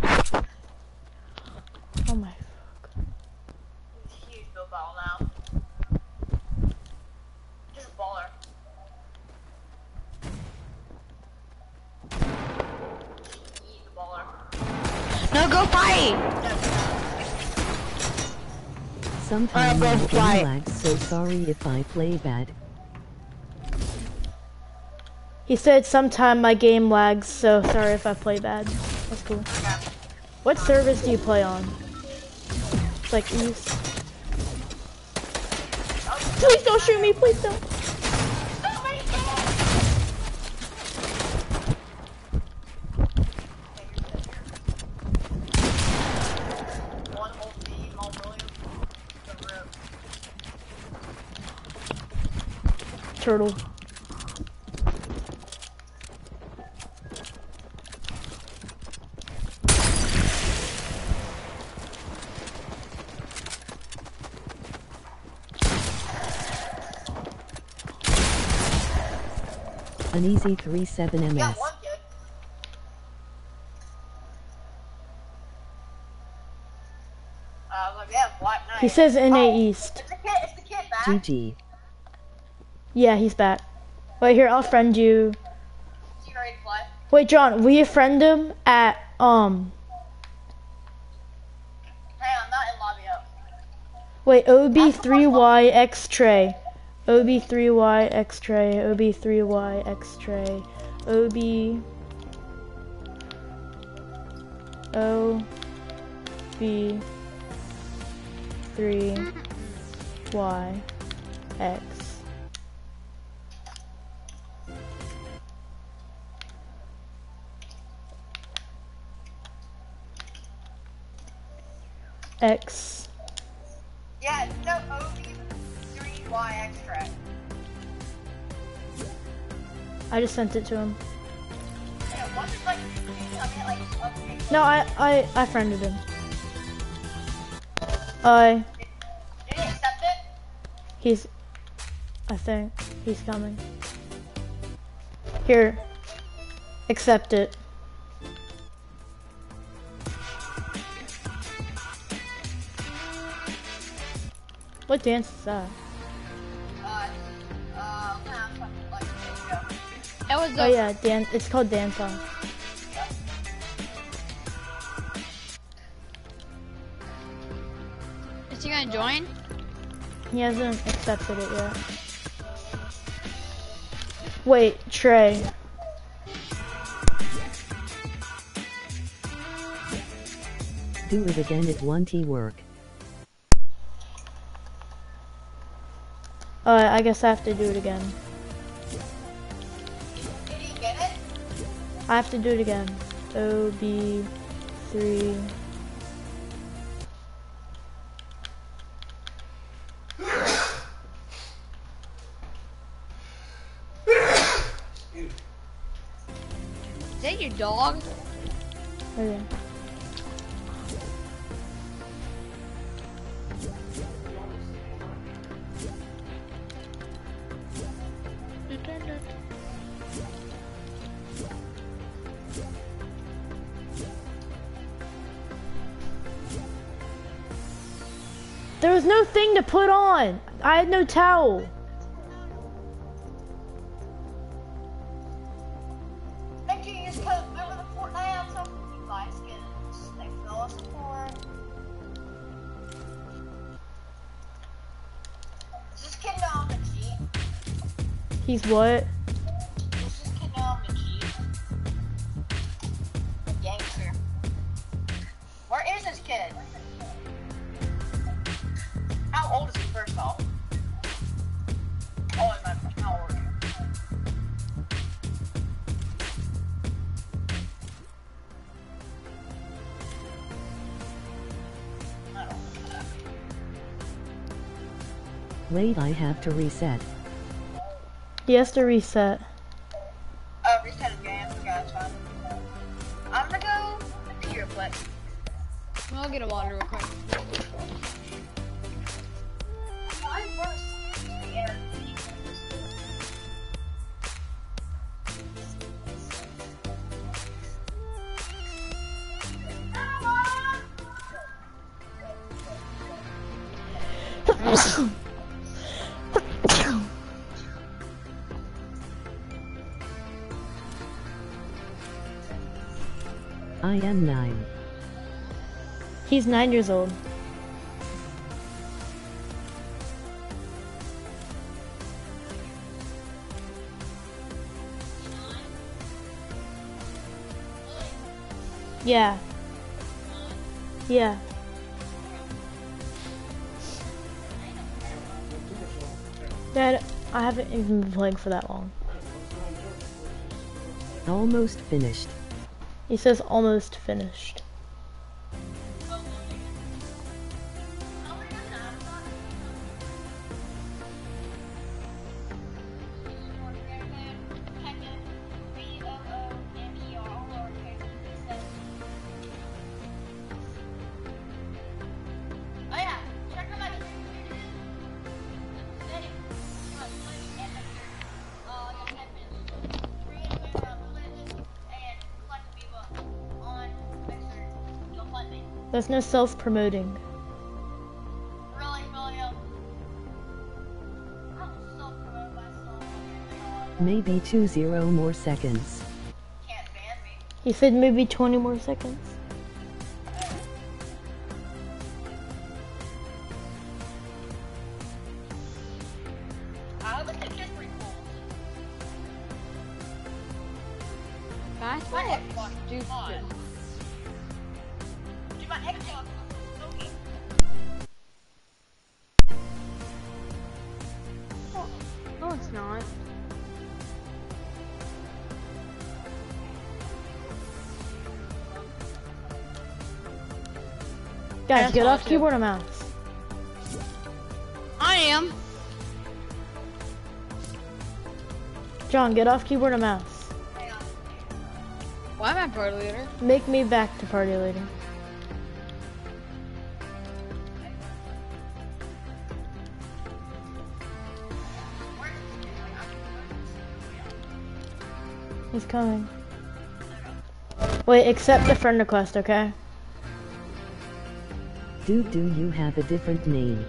S3: Oh my.
S2: He's a huge build ball now. Just a baller. He's a baller.
S1: No, go fight!
S6: Sometimes my game lags, so sorry if I play bad.
S3: He said sometime my game lags, so sorry if I play bad. That's cool. What service do you play on? It's like East. Please don't shoot me, please don't.
S2: One whole team, all Williams. The rip.
S3: Turtle.
S6: An easy 3-7
S2: You got
S6: MS.
S2: one kid. Like, yeah, Black Knight.
S3: He says NA East.
S2: It's the kid back.
S6: GG.
S3: Yeah, he's back. Wait, here, I'll friend you.
S2: Is he ready to play?
S3: Wait, John, will you friend him at,
S2: Hang on, not in lobby up.
S3: wait, OB3YX tray. OB3YX tray. OB3YX tray. OB. OB3YX. X.
S2: Yeah, it's no OV3Y extract.
S3: I just sent it to him.
S2: Yeah, what's it like? I mean, like, update.
S3: No, I friended him.
S2: Did he accept it?
S3: I think he's coming. Here, accept it. What dance is that?
S2: Like, there
S1: That was
S3: Oh yeah, it's called dance off.
S1: Is he gonna join?
S3: He hasn't accepted it yet. Wait, Trey.
S6: Do it again, it won't work.
S3: I guess I have to do it again.
S2: Did he get it?
S3: I have to do it again. OB3.
S1: Is that your dog?
S3: Okay. There was no thing to put on. I had no towel.
S2: Make sure you use code remember the Fortnite so you buy skins. They fill us support. Is this kid know I'm a cheat?
S3: He's what?
S2: Is this kid know I'm a cheat? Gangster. Where is this kid? How old is he first off? Oh, my God. How old are you? I don't know.
S6: Wait, I have to reset.
S3: He has to reset.
S2: Oh, reset the game. Okay, that's fine. I'm gonna go pee real quick.
S1: I'll get a water real quick.
S2: I first the air.
S6: I am 9.
S3: He's 9 years old. Yeah. Yeah. Dad, I haven't even been playing for that long.
S6: Almost finished.
S3: He says almost finished. There's no self-promoting.
S2: Really, William? I will self-promote myself.
S6: Maybe 20 more seconds.
S2: Can't ban me.
S3: He said maybe 20 more seconds.
S2: I think it's pretty cool.
S1: That's
S2: My
S1: what
S2: Xbox is fun. Dude, my Xbox is smoking.
S1: No, it's not.
S3: Guys, get
S1: saw
S3: off
S1: it too.
S3: keyboard and mouse.
S1: I am.
S3: John, get off keyboard and mouse.
S1: Why am I party leader?
S3: Make me back to party leader. He's coming. Wait, accept the friend request, okay?
S6: Do you have a different name?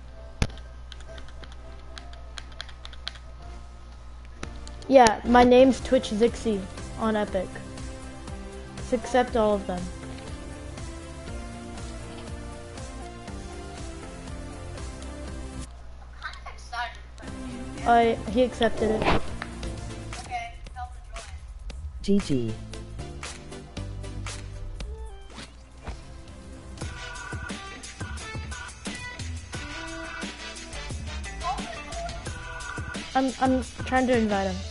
S3: Yeah, my name's Twitch Zixxy on Epic. Just accept all of them.
S2: I'm excited for you.
S3: He accepted it.
S2: Okay, tell him to join.
S6: GG.
S3: I'm trying to invite him.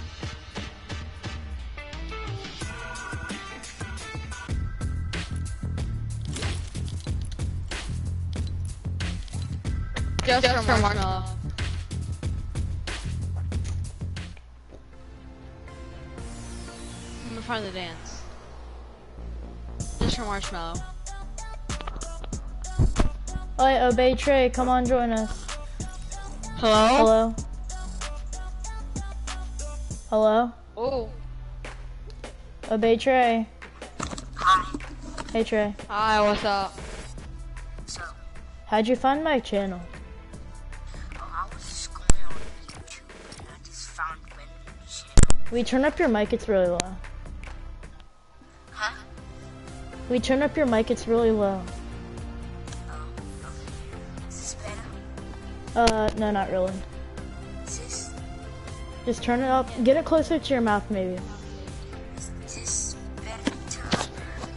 S1: Just for Marshmallow. I'm gonna find the dance. Just for Marshmallow.
S3: Oi, Obey Trey, come on, join us.
S1: Hello?
S3: Hello? Hello?
S1: Oh.
S3: Obey Trey.
S2: Hi.
S3: Hey Trey.
S1: Hi, what's up?
S2: So,
S3: How'd you find my channel?
S2: I was just going on YouTube and I just found random channel.
S3: We turn up your mic, it's really low.
S2: Huh?
S3: We turn up your mic, it's really low.
S2: Okay. Is this better?
S3: No, not really.
S2: Is this?
S3: Just turn it up. Get it closer to your mouth, maybe.
S2: Is this better?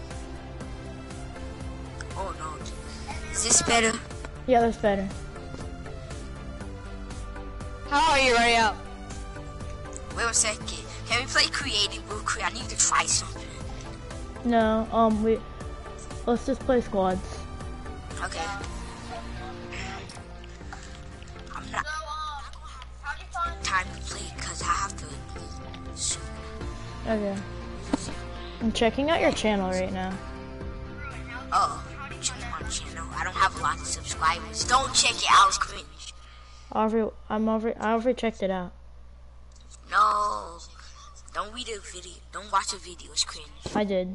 S2: Oh no. Is this better?
S3: Yeah, that's better.
S1: How are you? Ready up?
S2: Wait a second. Can we play creative real quick? I need to try something.
S3: No, let's just play squads.
S2: Okay. I'm not time to play because I have to shoot.
S3: Okay. I'm checking out your channel right now.
S2: Oh, check my channel. I don't have a lot of subscribers. Don't check it out, it's cringe.
S3: I already checked it out.
S2: No. Don't read a video. Don't watch a video, it's cringe.
S3: I did.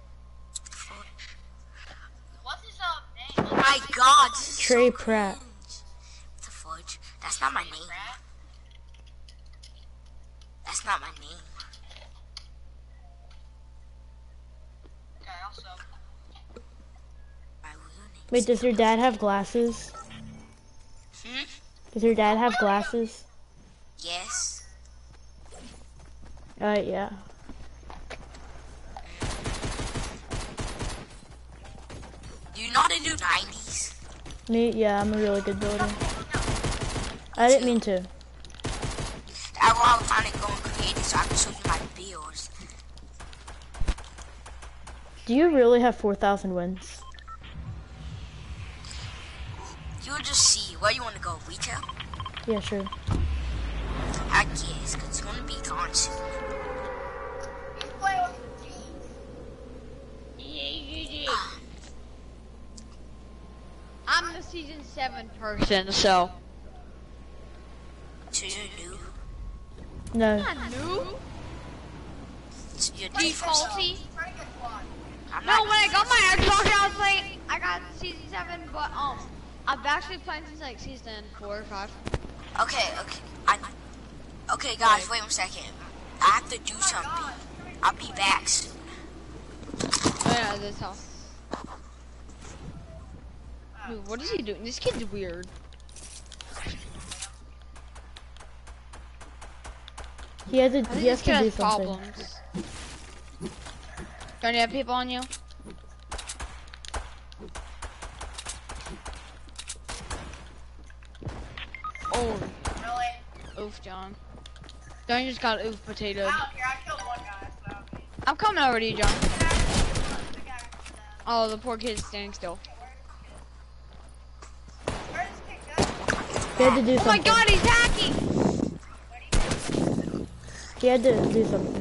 S2: What's his name? Oh my god. This is
S3: Trey
S2: so
S3: Pratt.
S2: cringe. What the fudge? That's not my name. That's not my name. Okay, also. My real name
S3: Wait,
S2: is
S3: does your dad have glasses? Does your dad have glasses?
S2: Yes.
S3: Yeah.
S2: Do you know how to do 90s?
S3: Me? Yeah, I'm a really good builder. I didn't mean to.
S2: I was trying to go and create it so I can show you my builds.
S3: Do you really have 4,000 wins?
S2: You'll just see. Where you want to go? Retail?
S3: Yeah, sure.
S2: I guess, because it's going to be gone soon.
S1: I'm the season 7 person, so.
S2: So you're new?
S3: No.
S1: Not new.
S2: So you're
S1: Defaulty.
S2: I'm
S1: No,
S2: not
S1: when I got my Xbox, I was playing. I got season 7, but I've actually playing since like season 4 or 5.
S2: Okay. Okay, guys, wait 1 second. I have to do something. I'll be back soon.
S1: Oh yeah, this house. Dude, what is he doing? This kid's weird.
S3: He has
S1: I think
S3: to
S1: this kid
S3: do
S1: has
S3: something.
S1: problems. Don't you have people on you? Oh. Really? Oof, John. John just got oof potatoed.
S2: I killed one guy, so.
S1: I'm coming over to you, John. Oh, the poor kid's standing still.
S3: He had to do
S1: Oh my
S3: something.
S1: god, he's hacking!
S3: He had to do something.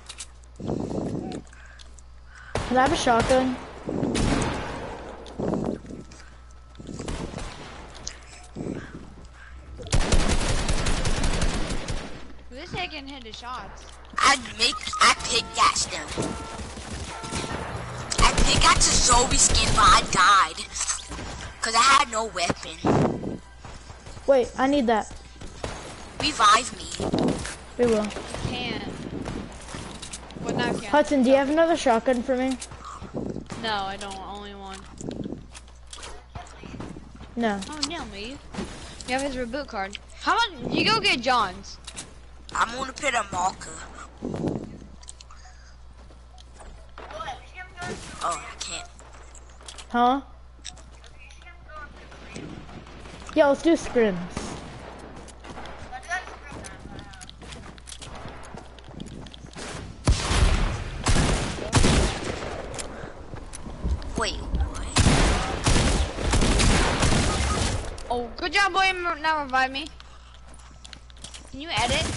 S3: Can I have a shotgun?
S1: This head can hit the shots.
S2: I pickaxed him. I pickaxed a Zoe skin, but I died. Cause I had no weapon.
S3: Wait, I need that.
S2: Revive me.
S3: We will.
S1: Can. What not can?
S3: Hudson, do you have another shotgun for me?
S1: No, I don't. Only one.
S3: No.
S1: Oh, no, me. You have his reboot card. How about you go get John's?
S2: I'm gonna put a marker. Oh, I can't.
S3: Huh? Yeah, let's do scrims.
S2: Wait, what?
S1: Oh, good job, boy. Now revive me. Can you edit?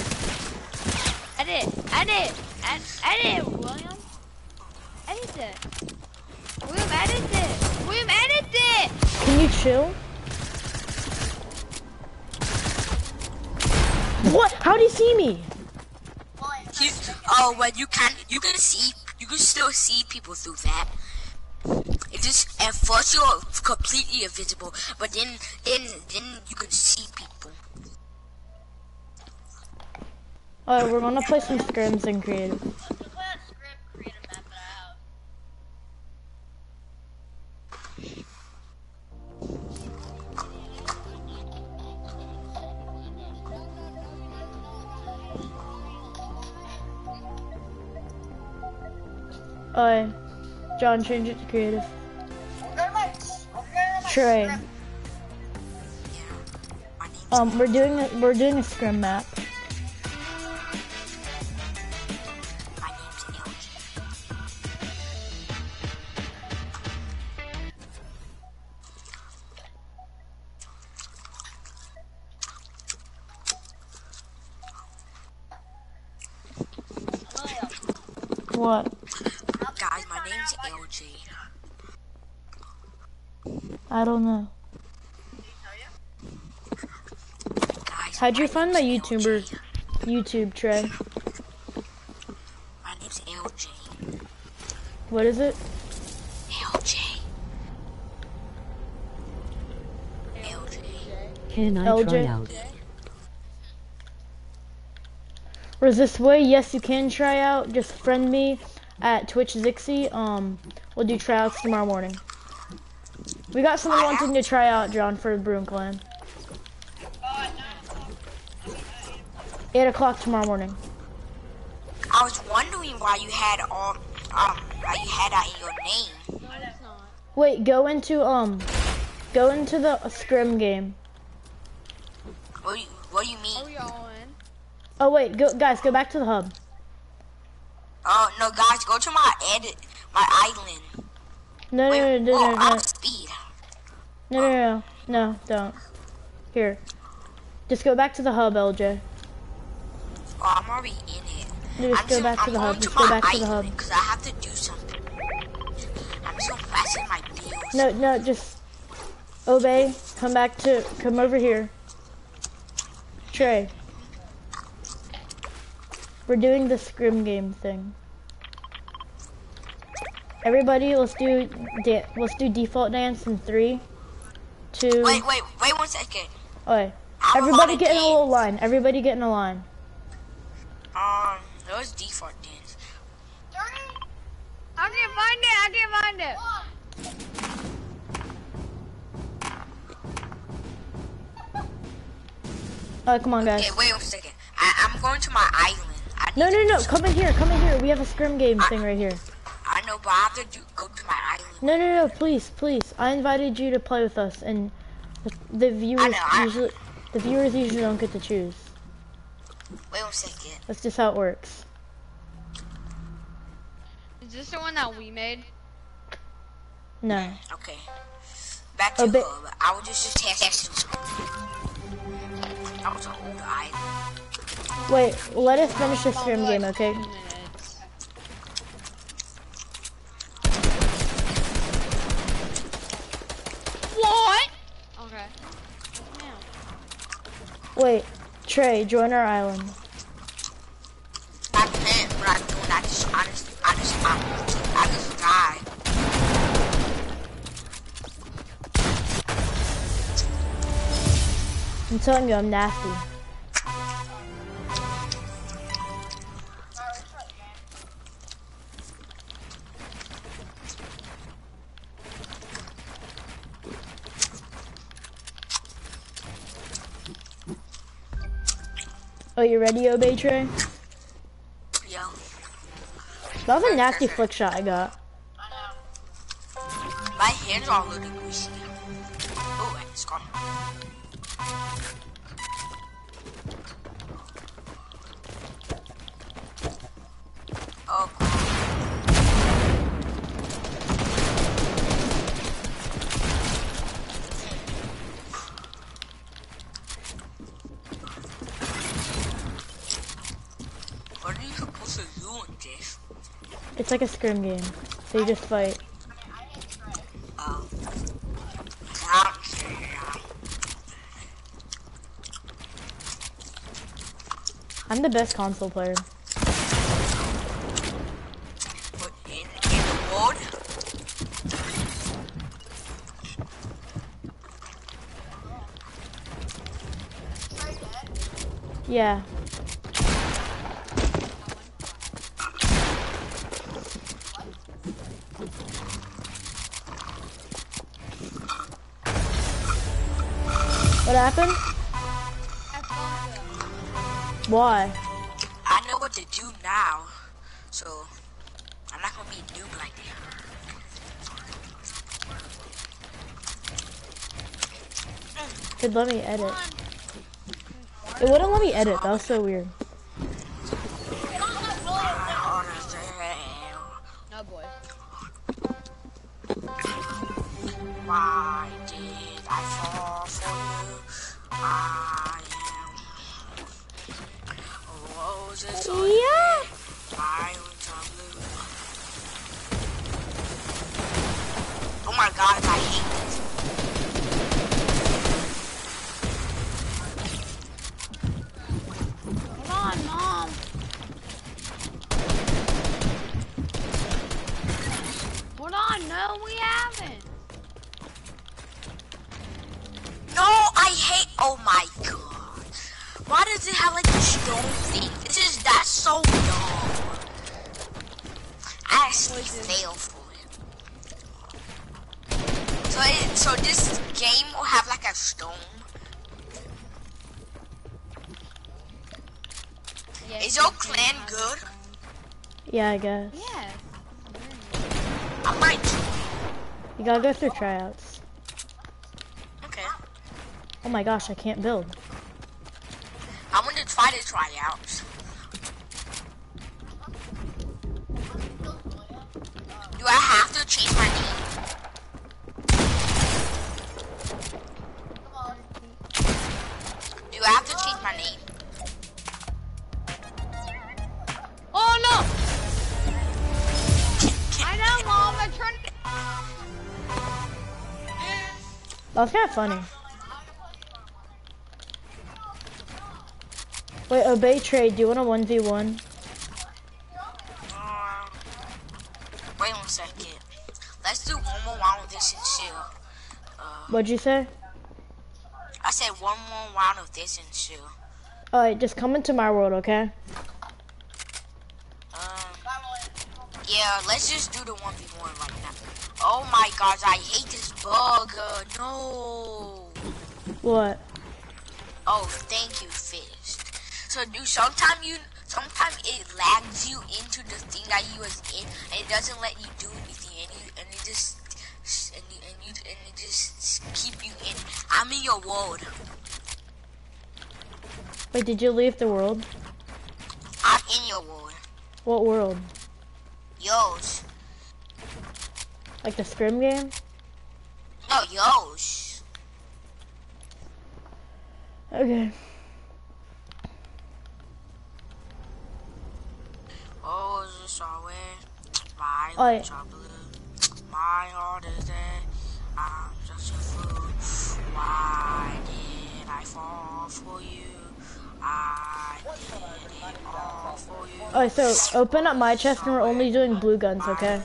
S1: Edit, William. Edit it. William, edit it. William, edit it.
S3: Can you chill? What? How do you see me?
S2: Oh, well, you can still see people through that. It just, at first you're completely invisible, but then you can see people.
S3: Alright, we're gonna play some scrims in creative. Alright, John, change it to creative. Trey. We're doing a scrim map.
S2: My name's LG.
S3: What?
S2: Guys, my name's LG.
S3: I don't know.
S2: Guys,
S3: How'd you find my
S2: name's
S3: YouTube, Trey?
S2: My name's LG.
S3: What is it?
S2: LG. LG.
S6: Can I
S3: LJ?
S6: try out?
S3: Where's this way? Yes, you can try out. Just friend me at Twitch Zixxy. We'll do tryouts tomorrow morning. We got someone wanting to try out, John, for the Bruin clan. 8 o'clock tomorrow morning.
S2: I was wondering why you had that in your name.
S1: No, it's not.
S3: Wait, go into the scrim game.
S2: What do you
S1: Are
S2: mean?
S1: we all in?
S3: Oh wait, guys, go back to the hub.
S2: Oh no, guys, go to my island.
S3: No,
S2: Wait,
S3: no,
S2: I'm speed.
S3: no, don't. Here, just go back to the hub, LJ.
S2: Oh, I'm already in it.
S3: Just go back to the hub. Just go back to the hub.
S2: Because I have to do something. I'm so fast in my bills.
S3: No, just obey. Come over here. Trey. We're doing the scrim game thing. Everybody, let's do default dance in 3, 2.
S2: Wait 1 second.
S3: Okay.
S2: I'm
S3: Everybody
S2: about
S3: get
S2: to
S3: in a little line. Everybody get in a line.
S2: Those default dance.
S1: I can't find it.
S3: Come on, guys.
S2: Okay, wait 1 second. I'm going to my island.
S3: No. Come in here. We have a scrim game thing right here.
S2: I know, but I have to go to my island.
S3: No. Please. I invited you to play with us, and the viewers usually don't get to choose.
S2: Wait 1 second.
S3: That's just how it works.
S1: Is this the one that we made?
S3: No.
S2: Okay. back to hub. I was just testing something. That was an old item.
S3: Wait, let us finish this scrim game, okay?
S1: What? Okay.
S3: Wait, Trey, join our island.
S2: I can't, but I'm doing. I just died.
S3: I'm telling you, I'm nasty. Oh, you ready, Obey Trey?
S2: Yeah.
S3: That was a nasty flick shot I got.
S2: My hands are a little greasy. Oh, it's gone. Oh. What are you supposed to do in this?
S3: It's like a scrim game. So you just fight.
S2: Oh.
S3: I'm the best console player.
S2: But in the world?
S3: Yeah. What happened? Why?
S2: I know what to do now, so I'm not gonna be a noob like that.
S3: It let me edit. It wouldn't let me edit. That was so weird.
S1: No, boy.
S2: Why did I fall for you? I am roses on
S3: Yeah.
S2: violets are blue. Oh my god, I hate this.
S1: Hold on, Mom. Hold on, no, we haven't.
S2: No, I hate. Oh my god. Why does it have like a stone thing? That's so dumb. I actually fail for it. So this game will have like a stone.
S1: Yeah,
S2: Is your clan good?
S3: Yeah, I guess.
S1: Yeah.
S2: I might.
S3: You gotta go through tryouts.
S2: Okay.
S3: Oh my gosh, I can't build.
S2: I want to try the tryouts. Do I have to change my name? Do I have to change my name?
S1: Oh no! I know, Mom. I'm trying to.
S3: That was kind of funny. Wait, Obey Trade, do you want a 1v1?
S2: Wait 1 second. Let's do one more round of this and chill.
S3: What'd you say?
S2: I said one more round of this and chill.
S3: Alright, just come into my world, okay?
S2: Yeah, let's just do the 1v1 right now. Oh my gosh, I hate this bug. No.
S3: What?
S2: Oh, thank you, Fish. So, dude, sometimes it lags you into the thing that you was in, and it doesn't let you do anything, and it just keep you in. I'm in your world.
S3: Wait, did you leave the world?
S2: I'm in your world.
S3: What world?
S2: Yours.
S3: Like the scrim game?
S2: Oh, yosh.
S3: Okay.
S2: Oh, is this always my
S3: Alright.
S2: trouble? My heart is dead. I'm just a fool. Why did I fall for you? I did it all for you.
S3: Alright, so open up my chest and we're only doing blue guns, okay?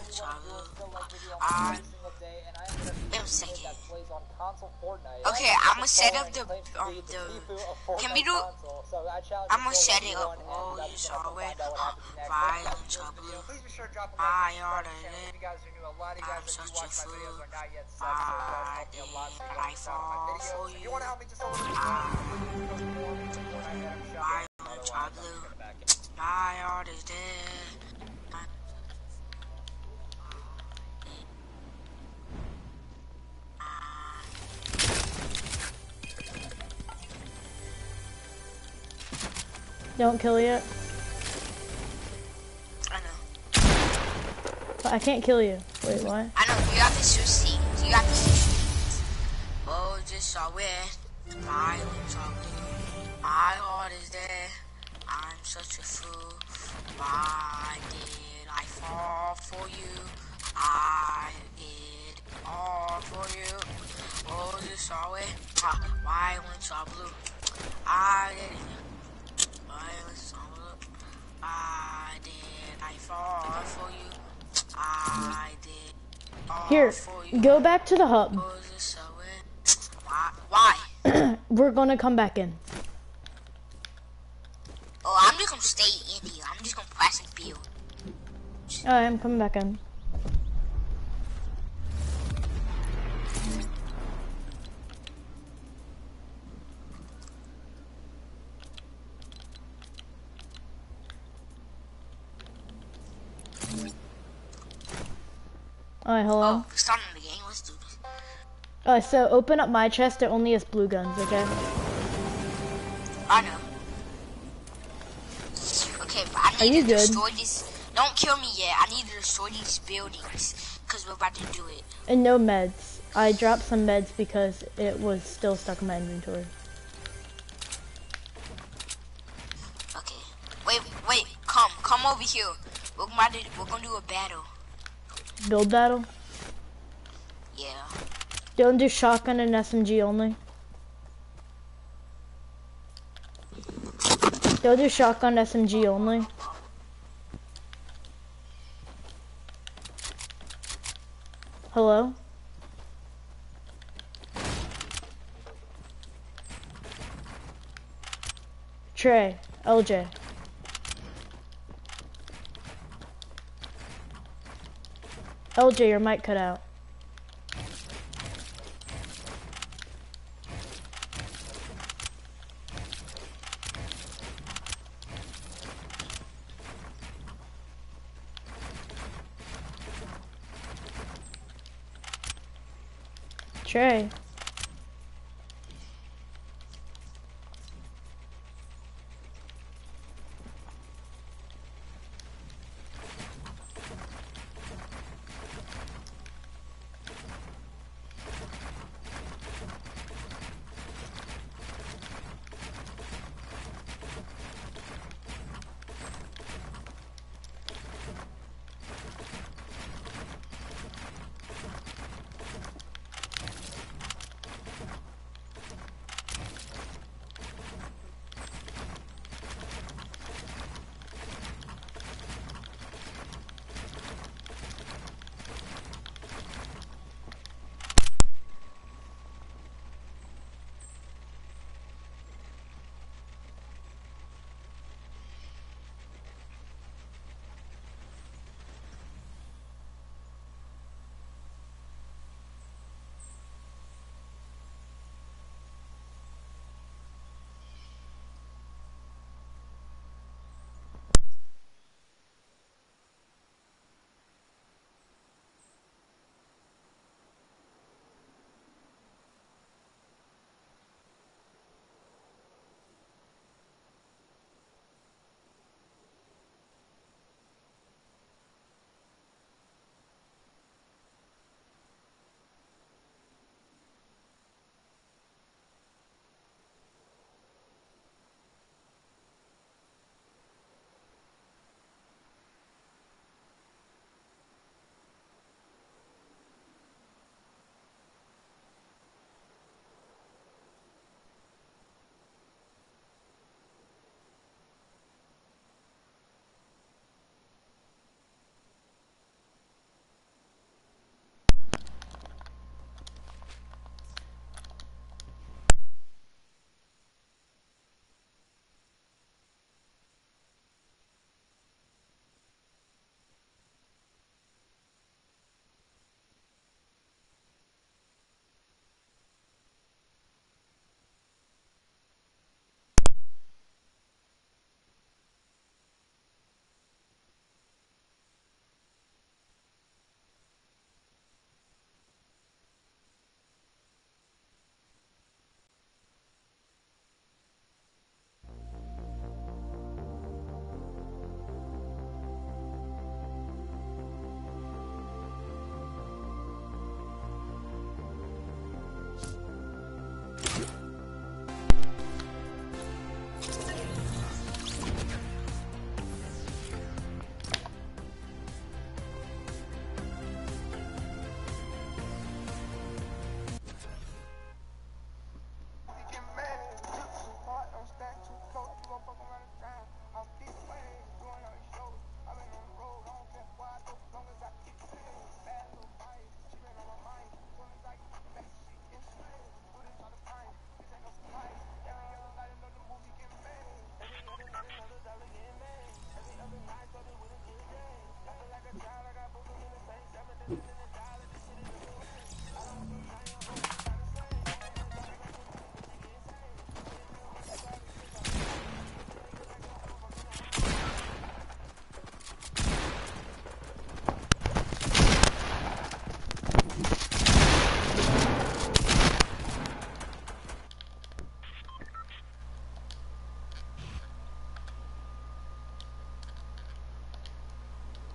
S2: Wait a second. Okay, I'm gonna set up the can we do? I'm gonna set it up. Oh, you saw it. Violent trouble. My heart is dead. I'm such a fool. Why did I fall for you? Violent trouble. My heart is dead.
S3: Don't kill yet.
S2: I know.
S3: But I can't kill you. Wait, what?
S2: I know. You have to succeed. You have to succeed. Oh, just so weird. Violent trouble. My heart is dead. I'm such a fool. Why did I fall for you? I did all for you. Oh, just so weird. Violent trouble. I did it. I did. I fall for you. I did. All
S3: Here,
S2: for you.
S3: go back to the hub.
S2: Oh, is this so weird? Why?
S3: We're gonna come back in.
S2: Oh, I'm just gonna stay in here. I'm just gonna press and build.
S3: Alright, I'm coming back in. Alright, hello?
S2: Oh, we're starting the game. Let's do this.
S3: Alright, so open up my chest. It only has blue guns, okay?
S2: I know. Okay, but I
S3: Are
S2: need
S3: you
S2: to
S3: good?
S2: destroy this. Don't kill me yet. I need to destroy these buildings. Because we're about to do it.
S3: And no meds. I dropped some meds because it was still stuck in my inventory.
S2: Okay. Wait. Come over here. We're gonna do a battle.
S3: Build battle?
S2: Yeah.
S3: Don't do shotgun and SMG only. Don't do shotgun SMG only. Hello? Trey, LJ. LJ, your mic cut out. Trey.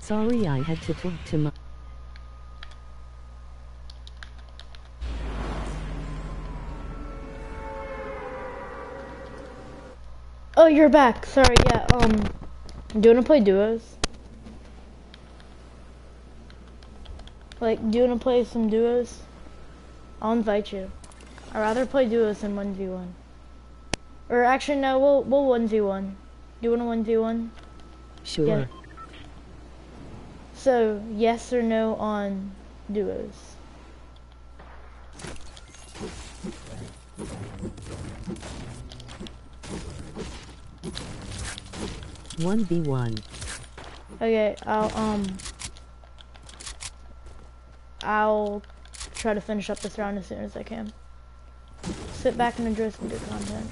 S6: Sorry I had to talk to my...
S3: Oh, you're back. Sorry, yeah, do you wanna play duos? Like, do you wanna play some duos? I'll invite you. I'd rather play duos than 1v1. Or actually, no, we'll 1v1. Do you wanna 1v1?
S6: Sure.
S3: Yeah. So, yes or no on duos?
S6: 1v1.
S3: Okay, I'll try to finish up this round as soon as I can. Sit back and enjoy some good content.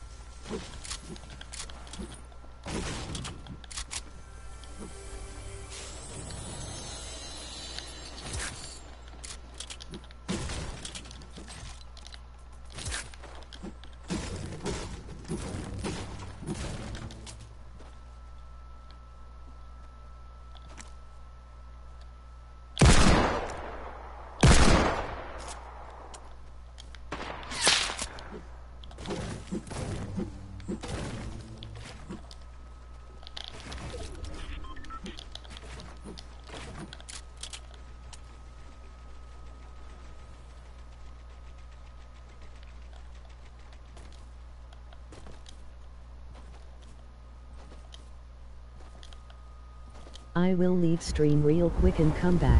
S6: I will leave stream real quick and come back.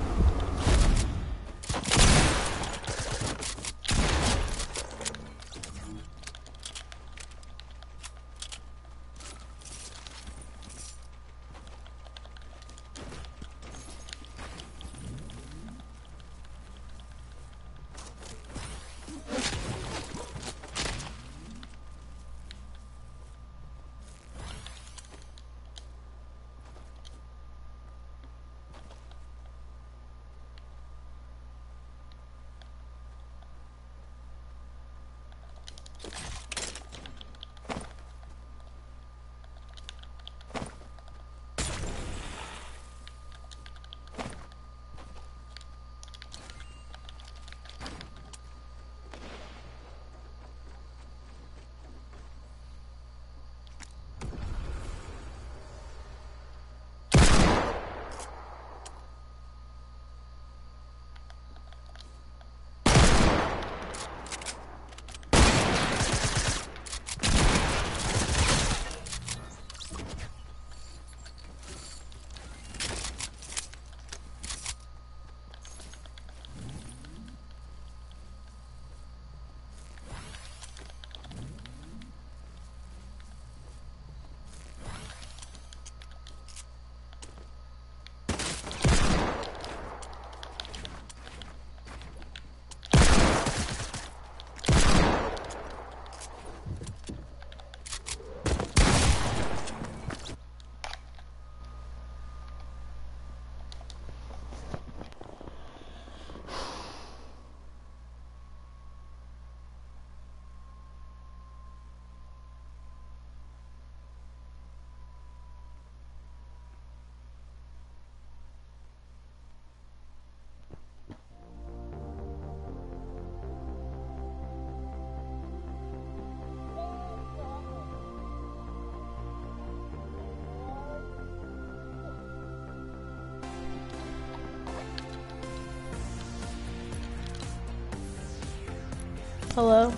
S3: Hello?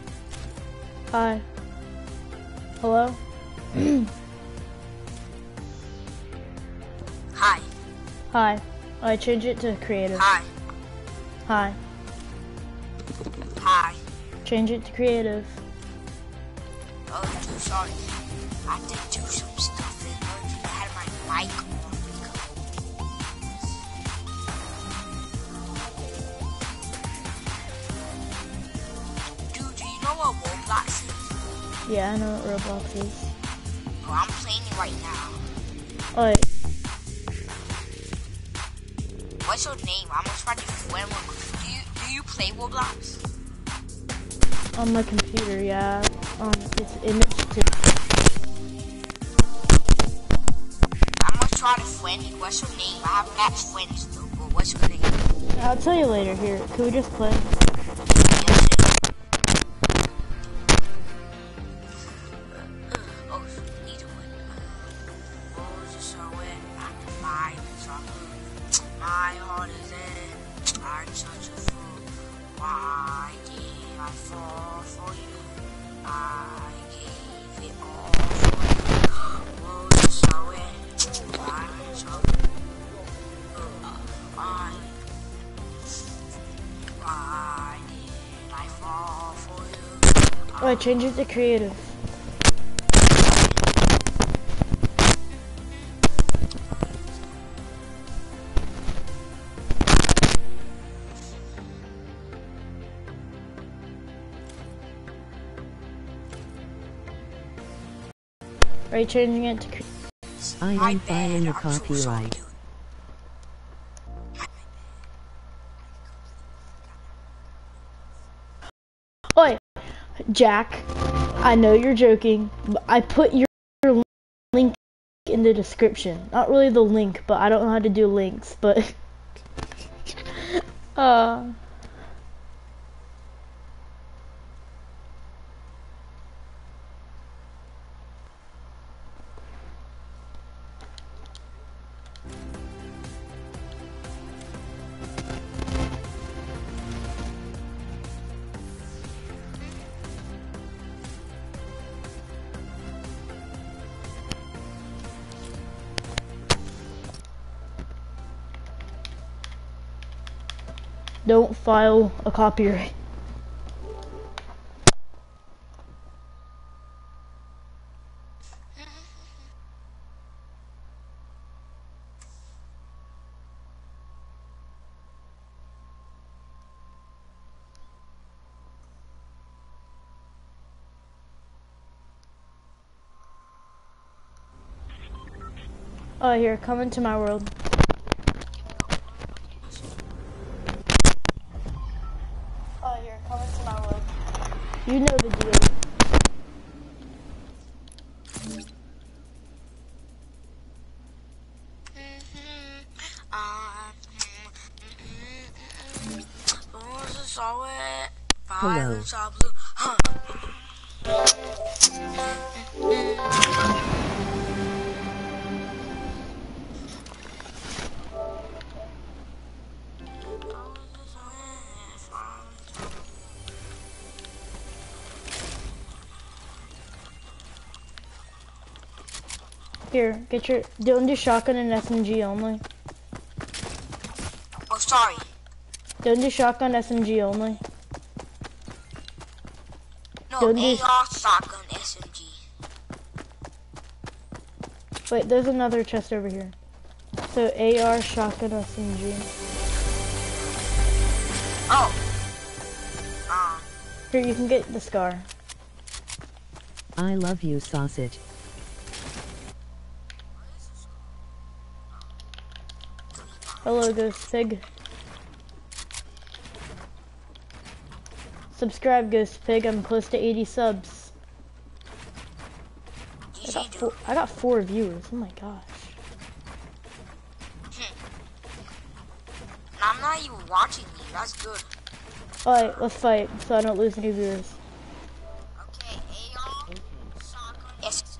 S3: Hi. Hello?
S2: Hi.
S3: Hi. I changed it to creative.
S2: Hi.
S3: Hi.
S2: Hi.
S3: Change it to creative.
S2: Oh, dude, sorry. I had to do some stuff in order to have my mic on. Dude, do you know what Roblox is?
S3: Yeah, I know what Roblox is.
S2: Oh, I'm playing it right now.
S3: Oh, wait.
S2: What's your name? I'm gonna try to when do you play Roblox?
S3: On my computer, yeah. It's image 2.
S2: I'm gonna try to friend you. What's your name? I have match friends though, but what's your name?
S3: I'll tell you later. Here, can we just play?
S2: Yes, oh, either one. Roses so wet, my lips are blue. My heart is dead. I'm such a fool. Why did I fall for you? I gave it all for you. Roses so wet, my lips are blue. Why did I fall for you?
S3: Oh, I changed it to creative. Are you changing it to creative?
S6: I am filing a copyright.
S3: Oi, Jack, I know you're joking, but I put your link in the description. Not really the link, but I don't know how to do links, but don't file a copyright. Oh, here, come into my world. Oh, here, come into my world. You know the deal.
S2: Roses are wet,
S6: Hello.
S2: violets are blue.
S3: Here, get your, don't do shotgun and SMG only.
S2: Oh, sorry.
S3: Don't do shotgun SMG only.
S2: No,
S3: Don't do-
S2: AR, shotgun, SMG.
S3: Wait, there's another chest over here. So AR, shotgun, SMG.
S2: Oh.
S3: Here, you can get the scar.
S6: I love you, sausage.
S3: Hello, Ghost Pig. Subscribe, Ghost Pig. I'm close to 80 subs. I got 4 viewers. Oh my gosh.
S2: I'm not even watching you. That's good.
S3: Alright, let's fight so I don't lose any viewers.
S2: Okay, AR, shotgun, SMG.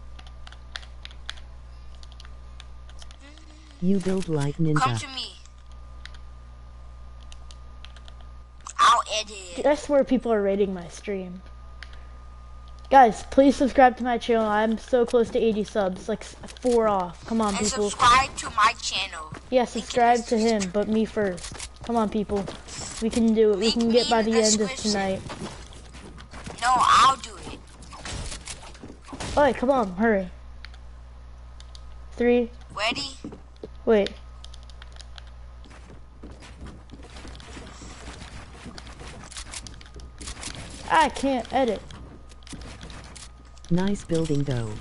S6: You build like
S2: Come
S6: ninja.
S2: to me. I'll edit it.
S3: Dude, I swear people are rating my stream. Guys, please subscribe to my channel. I'm so close to 80 subs. Like 4 off. Come on,
S2: And
S3: people.
S2: subscribe to my channel.
S3: Yeah, subscribe to him, but me first. Come on, people. We can do it. We can get by the end of tonight.
S2: No, I'll do it.
S3: Alright, come on, hurry. 3.
S2: Ready?
S3: Wait. I can't edit.
S6: Nice building though.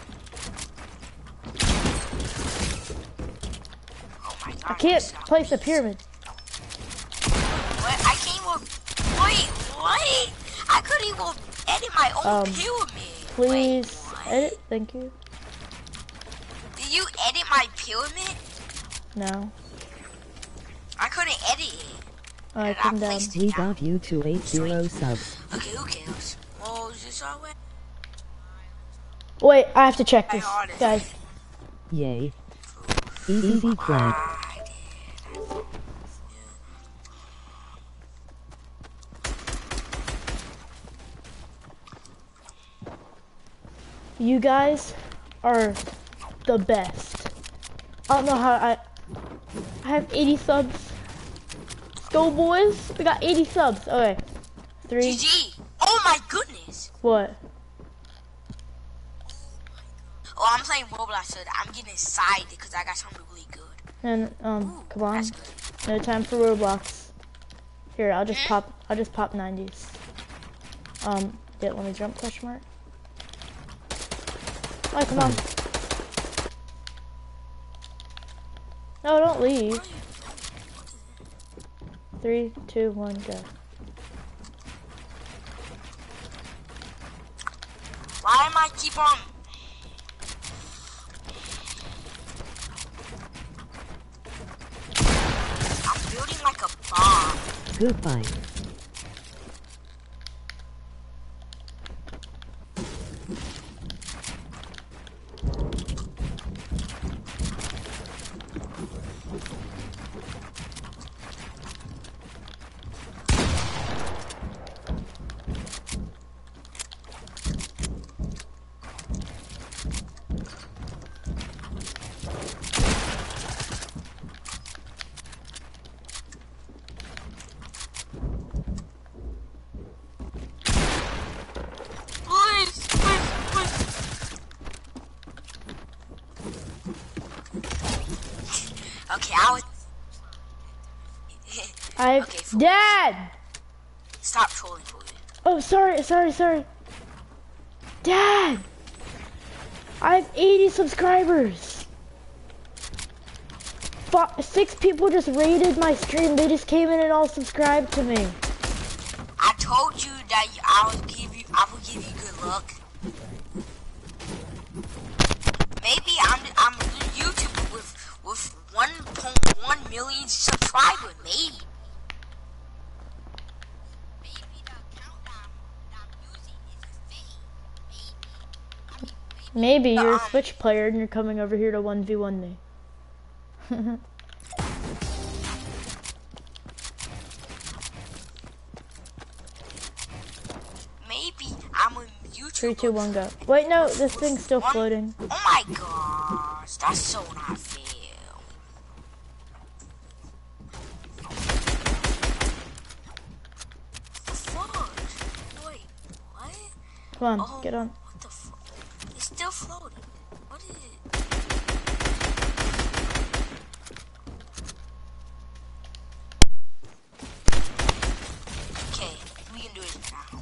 S2: Oh my god.
S3: I can't place a pyramid.
S2: What? I can't even. Wait, what? I couldn't even edit my own pyramid.
S3: Please
S2: Wait, what?
S3: edit. Thank you.
S2: Did you edit my pyramid?
S3: No.
S2: I couldn't edit it.
S3: Alright, come down.
S6: He got you to 80 subs.
S2: Okay, who cares? Oh, is this our way?
S3: Wait, I have to check this, guys.
S6: Yay. Easy clap.
S3: You guys are the best. I don't know how I have 80 subs. Let's go, boys. We got 80 subs. Okay. 3.
S2: GG. Oh my goodness.
S3: What?
S2: Oh, I'm playing Roblox, so I'm getting excited because I got something really good.
S3: And
S2: Ooh,
S3: come on.
S2: that's good.
S3: No time for Roblox. Here, I'll just pop 90s. Yeah, let me jump question mark. Oh, come on. No, don't leave. 3, 2, 1, go.
S2: Why am I keep on? I'm building like a bomb.
S6: Goodbye.
S2: Please, please, please. Okay, I was. Okay, fool.
S3: Dad!
S2: Stop trolling for it.
S3: Oh, sorry. Dad! I have 80 subscribers. 6 people just raided my stream. They just came in and all subscribed to me.
S2: I told you that I will give you good luck. Maybe I'm a YouTuber with 1.1 million subscribers. Maybe the account that I'm using is fake.
S3: Maybe you're a Switch player and you're coming over here to 1v1 me.
S2: Maybe I'm a YouTuber.
S3: 3, 2, 1, go. Wait, no, this thing's still floating.
S2: Oh my gosh, that's so not fair. Fuck. Wait, what?
S3: Come on,
S2: Oh,
S3: get on.
S2: what the fuck? It's still floating. What is it? Okay, we can do it now.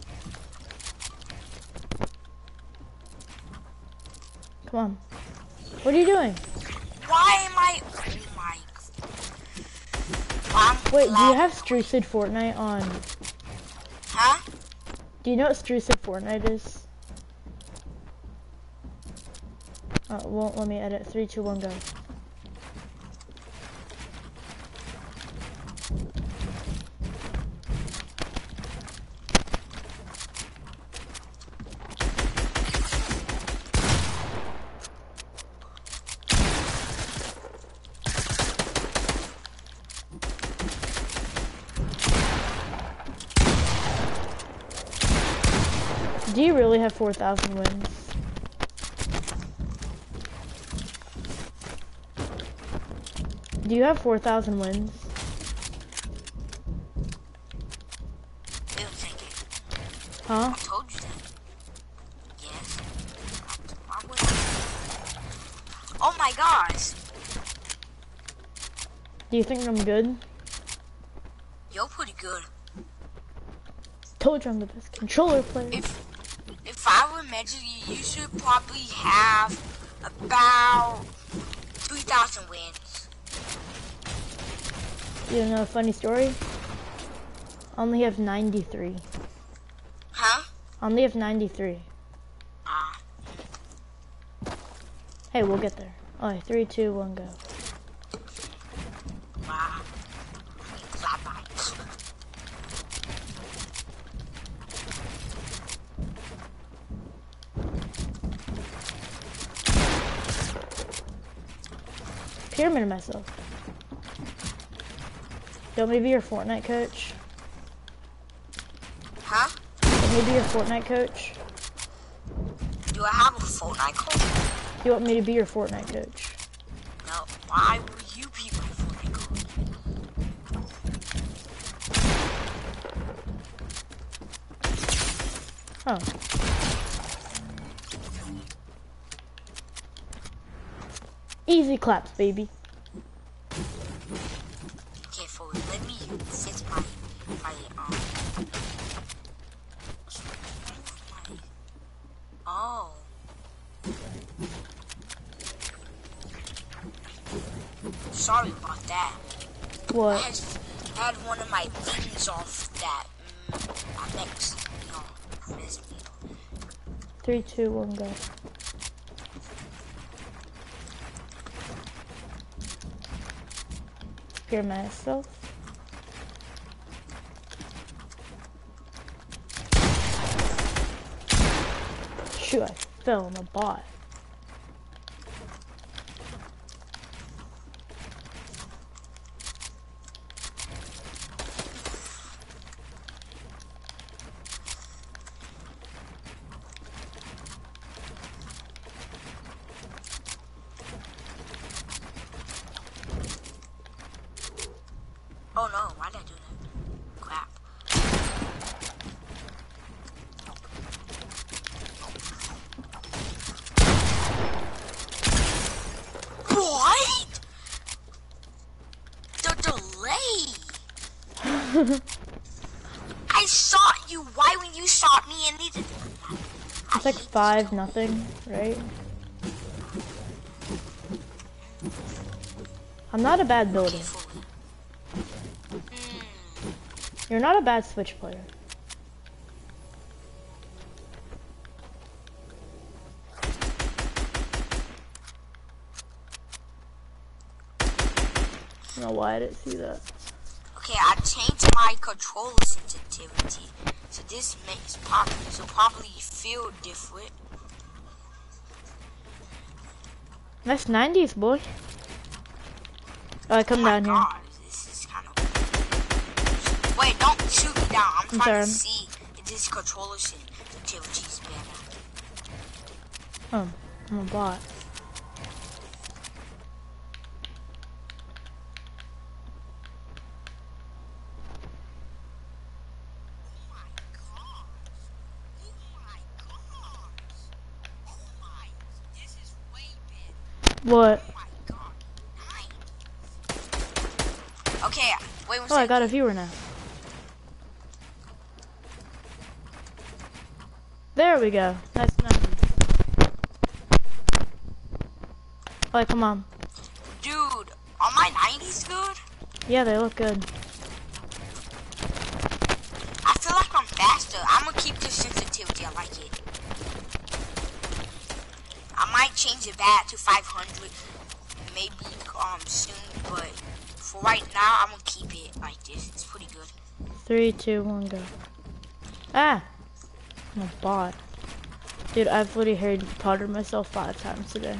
S3: Come on. What are you doing?
S2: Why am I? Oh my. I'm
S3: Wait, do you
S2: glad-
S3: have Zixxy Fortnite on?
S2: Huh?
S3: Do you know what Zixxy Fortnite is? Oh, it won't let me edit. 3, 2, 1, go. Do you really have 4,000 wins? Do you have 4,000 wins?
S2: It'll take it.
S3: Huh?
S2: I told you that. Yes. Why would I? Oh my gosh.
S3: Do you think I'm good?
S2: You're pretty good.
S3: Told you I'm the best controller player.
S2: If I were measure you, you should probably have about 3,000 wins.
S3: You know a funny story? I only have 93.
S2: Huh?
S3: I only have 93.
S2: Ah.
S3: Hey, we'll get there. Alright, 3, 2, 1, go.
S2: Wow.
S3: Pyramid myself. You want me to be your Fortnite coach?
S2: Huh?
S3: You want me to be your Fortnite coach?
S2: Do I have a Fortnite code?
S3: You want me to be your Fortnite coach?
S2: No. Why would you be my Fortnite code?
S3: Oh. Easy claps, baby.
S2: Okay, for let me fix my oh. Sorry about that.
S3: What?
S2: I had one of my things off that next. No, this me.
S3: 3, 2, 1, go. Hear myself. Shoot, I fell on the bot.
S2: Oh no, why did I do that? Crap. What? The delay. I shot you. Why when you shot me and needed?
S3: It's like 5-0, right? I'm not a bad builder. You're not a bad Switch player. I don't know why I didn't see that.
S2: Okay, I changed my controller sensitivity, so this makes probably feel different.
S3: That's 90s, boy. Alright, come down here.
S2: God, this is kind of... Wait, don't shoot me down. I'm trying to see if this controller sensitivity is better.
S3: Oh, I'm a bot. What?
S2: Okay, wait one
S3: Oh, I
S2: second.
S3: got a viewer now. There we go. That's 90. Alright, come on.
S2: Dude, are my 90s good?
S3: Yeah, they look good.
S2: I feel like I'm faster. I'm gonna keep this sensitivity. I like it. I might change it back to 500 maybe soon, but for right now, I'm gonna keep it like this. It's pretty good.
S3: 3, 2, 1, go. Ah! I'm a bot. Dude, I've literally Harry Potter myself 5 times today.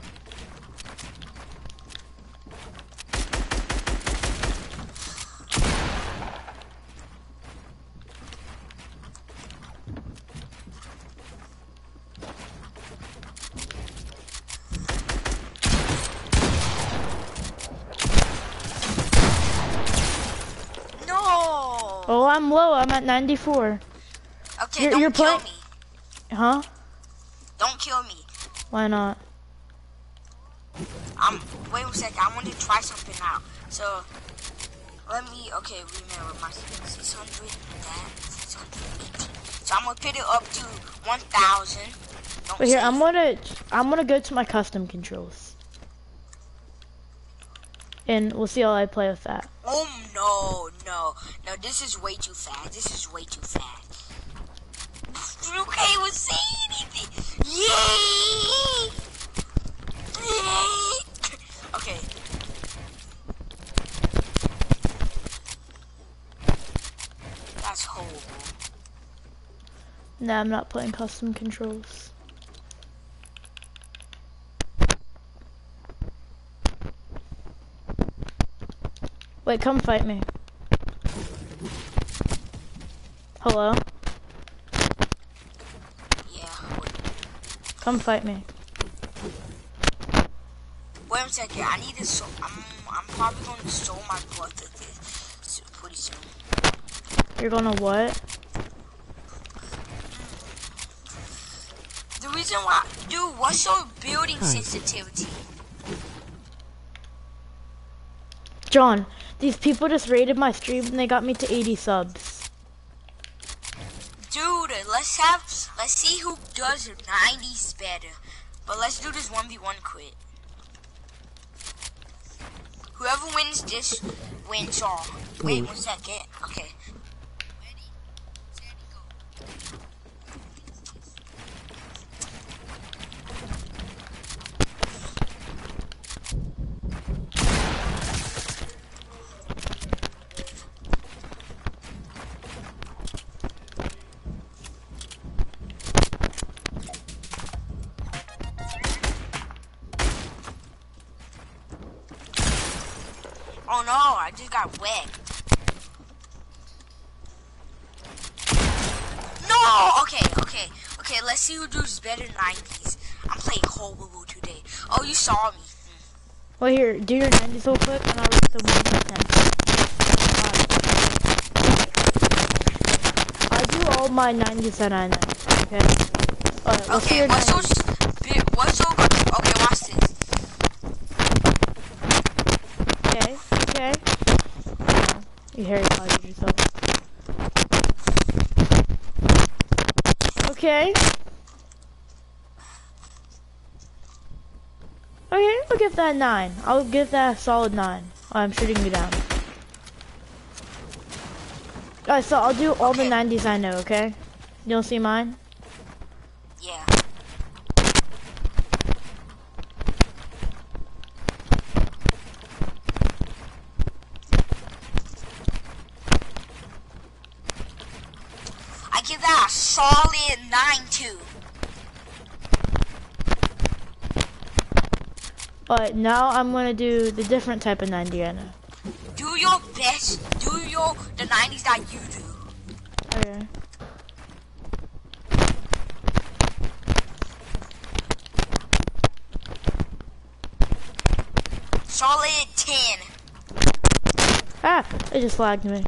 S3: Oh, I'm low. I'm at 94.
S2: Okay, don't kill me.
S3: Huh?
S2: Don't kill me.
S3: Why not?
S2: Wait a second. I want to try something out. So, let me, okay, remember my 600, that, 680. So I'm going to put it up to 1,000.
S3: But here, I'm gonna go to my custom controls. And we'll see how I play with that.
S2: Oh, no, this is way too fast. This is way too fast. You can't even see anything. Yay! Okay. That's horrible.
S3: Nah, I'm not playing custom controls. Wait, come fight me. Hello?
S2: Yeah.
S3: Come fight me.
S2: Wait a second. I need to sew. I'm probably going to sew my butt to this pretty soon.
S3: You're gonna what?
S2: The reason why, dude, what's your building sensitivity?
S3: John, these people just raided my stream and they got me to 80 subs.
S2: Dude, let's see who does 90s better. But let's do this 1v1 quit. Whoever wins this wins all. Wait 1 second. Okay. Ready, steady, go. Oh no, I just got wet. No! Okay, let's see who does better 90s. I'm playing horrible today. Oh, you saw me.
S3: Well, here, do your 90s real quick and I'll rate the 1 to 10. I do all my 90s that I know, okay? Alright, let's see
S2: Okay,
S3: your
S2: what's
S3: 90s.
S2: so good? Okay, watch this.
S3: Okay. You Harry Potter yourself. Okay. Okay, I'll give that 9. I'll give that a solid 9. I'm shooting you down. Alright, so I'll do all the 90s I know, okay? You don't see mine?
S2: Yeah. I give that a solid 9 too.
S3: Alright, now I'm gonna do the different type of 90 I know.
S2: Do your best. Do the 90s that you do.
S3: Okay.
S2: Solid 10.
S3: Ah! It just lagged me.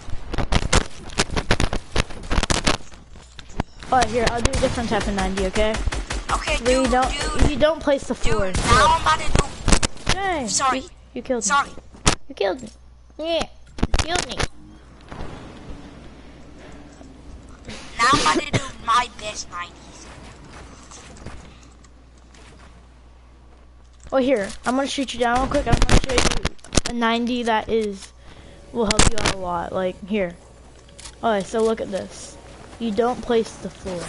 S3: Alright, here, I'll do a different type of 90, okay?
S2: Okay,
S3: Where
S2: dude,
S3: you don't place the floor.
S2: Dude, now I'm about to do...
S3: Dang,
S2: Sorry.
S3: You killed me.
S2: Sorry.
S3: You killed me. Yeah, you killed me.
S2: Now I'm about to do my best 90s.
S3: Oh, here, I'm gonna shoot you down real quick. I'm gonna show you a 90 that will help you out a lot. Like, here. Alright, so look at this. You don't place the floor.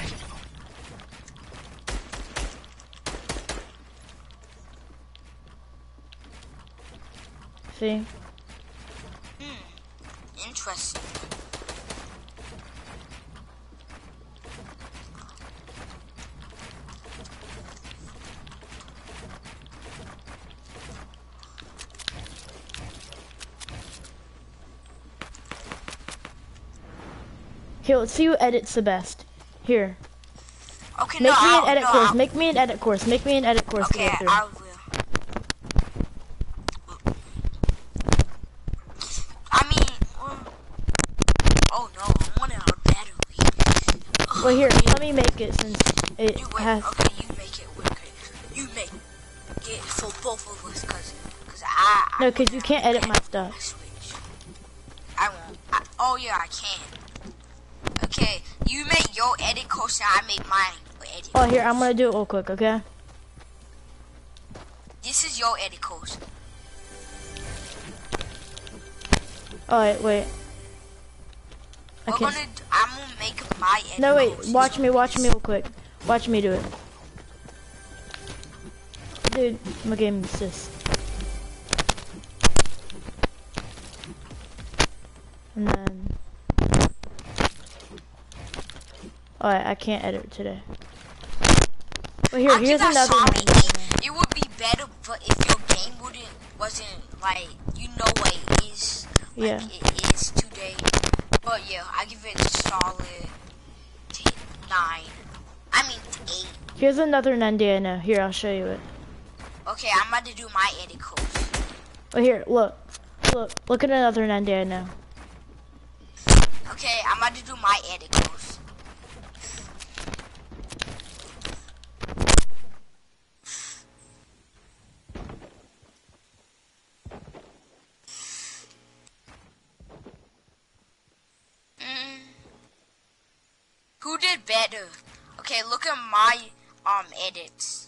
S3: See?
S2: Interesting.
S3: Here, let's see who edits the best. Here.
S2: Okay,
S3: Make me an edit course. Make me an edit course. Make me an edit course to
S2: Okay,
S3: go through.
S2: I will. I mean, oh no, I want it on battery.
S3: Well, here, let me make it since it
S2: You wait,
S3: has.
S2: okay, you make it work. You make it for both of us, cause I
S3: No, because you can't edit my stuff.
S2: switch. I won't. Oh yeah, I can. Okay, you make your edit course and I make mine edit.
S3: Oh, here, I'm gonna do it real quick, okay?
S2: This is your edit course.
S3: Alright, wait.
S2: I'm gonna make my edit
S3: No, wait,
S2: course.
S3: watch me real quick. Watch me do it. Dude, I'm a game assist. And then... Alright, I can't edit today. But here, here's another one.
S2: It would be better, but if your game wasn't like, you know what it is. Like,
S3: Yeah.
S2: it is today. But yeah, I give it a solid 9. I mean 8.
S3: Here's another Nandi I know. Here, I'll show you it.
S2: Okay, I'm about to do my edit codes.
S3: Oh, here, look. Look at another Nandi I know.
S2: Okay, I'm about to do my edit codes. Who did better? Okay, look at my edits.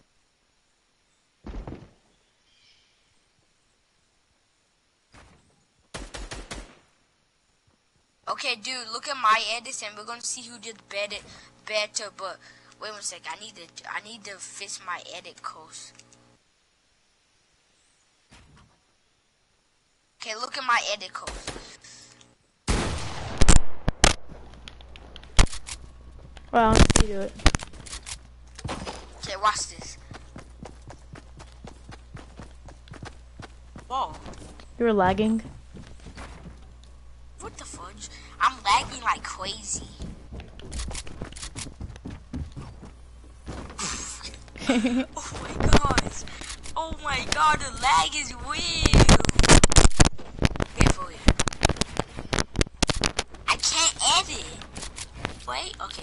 S2: Okay, dude, look at my edits, and we're gonna see who did better. But wait 1 sec. I need to fix my edit codes. Okay, look at my edit codes.
S3: Well, I'll see you do it.
S2: Okay, watch this. Whoa.
S3: You were lagging.
S2: What the fudge? I'm lagging like crazy. Oh my gosh. Oh my god, the lag is weird. Wait for it. I can't edit. Wait, okay.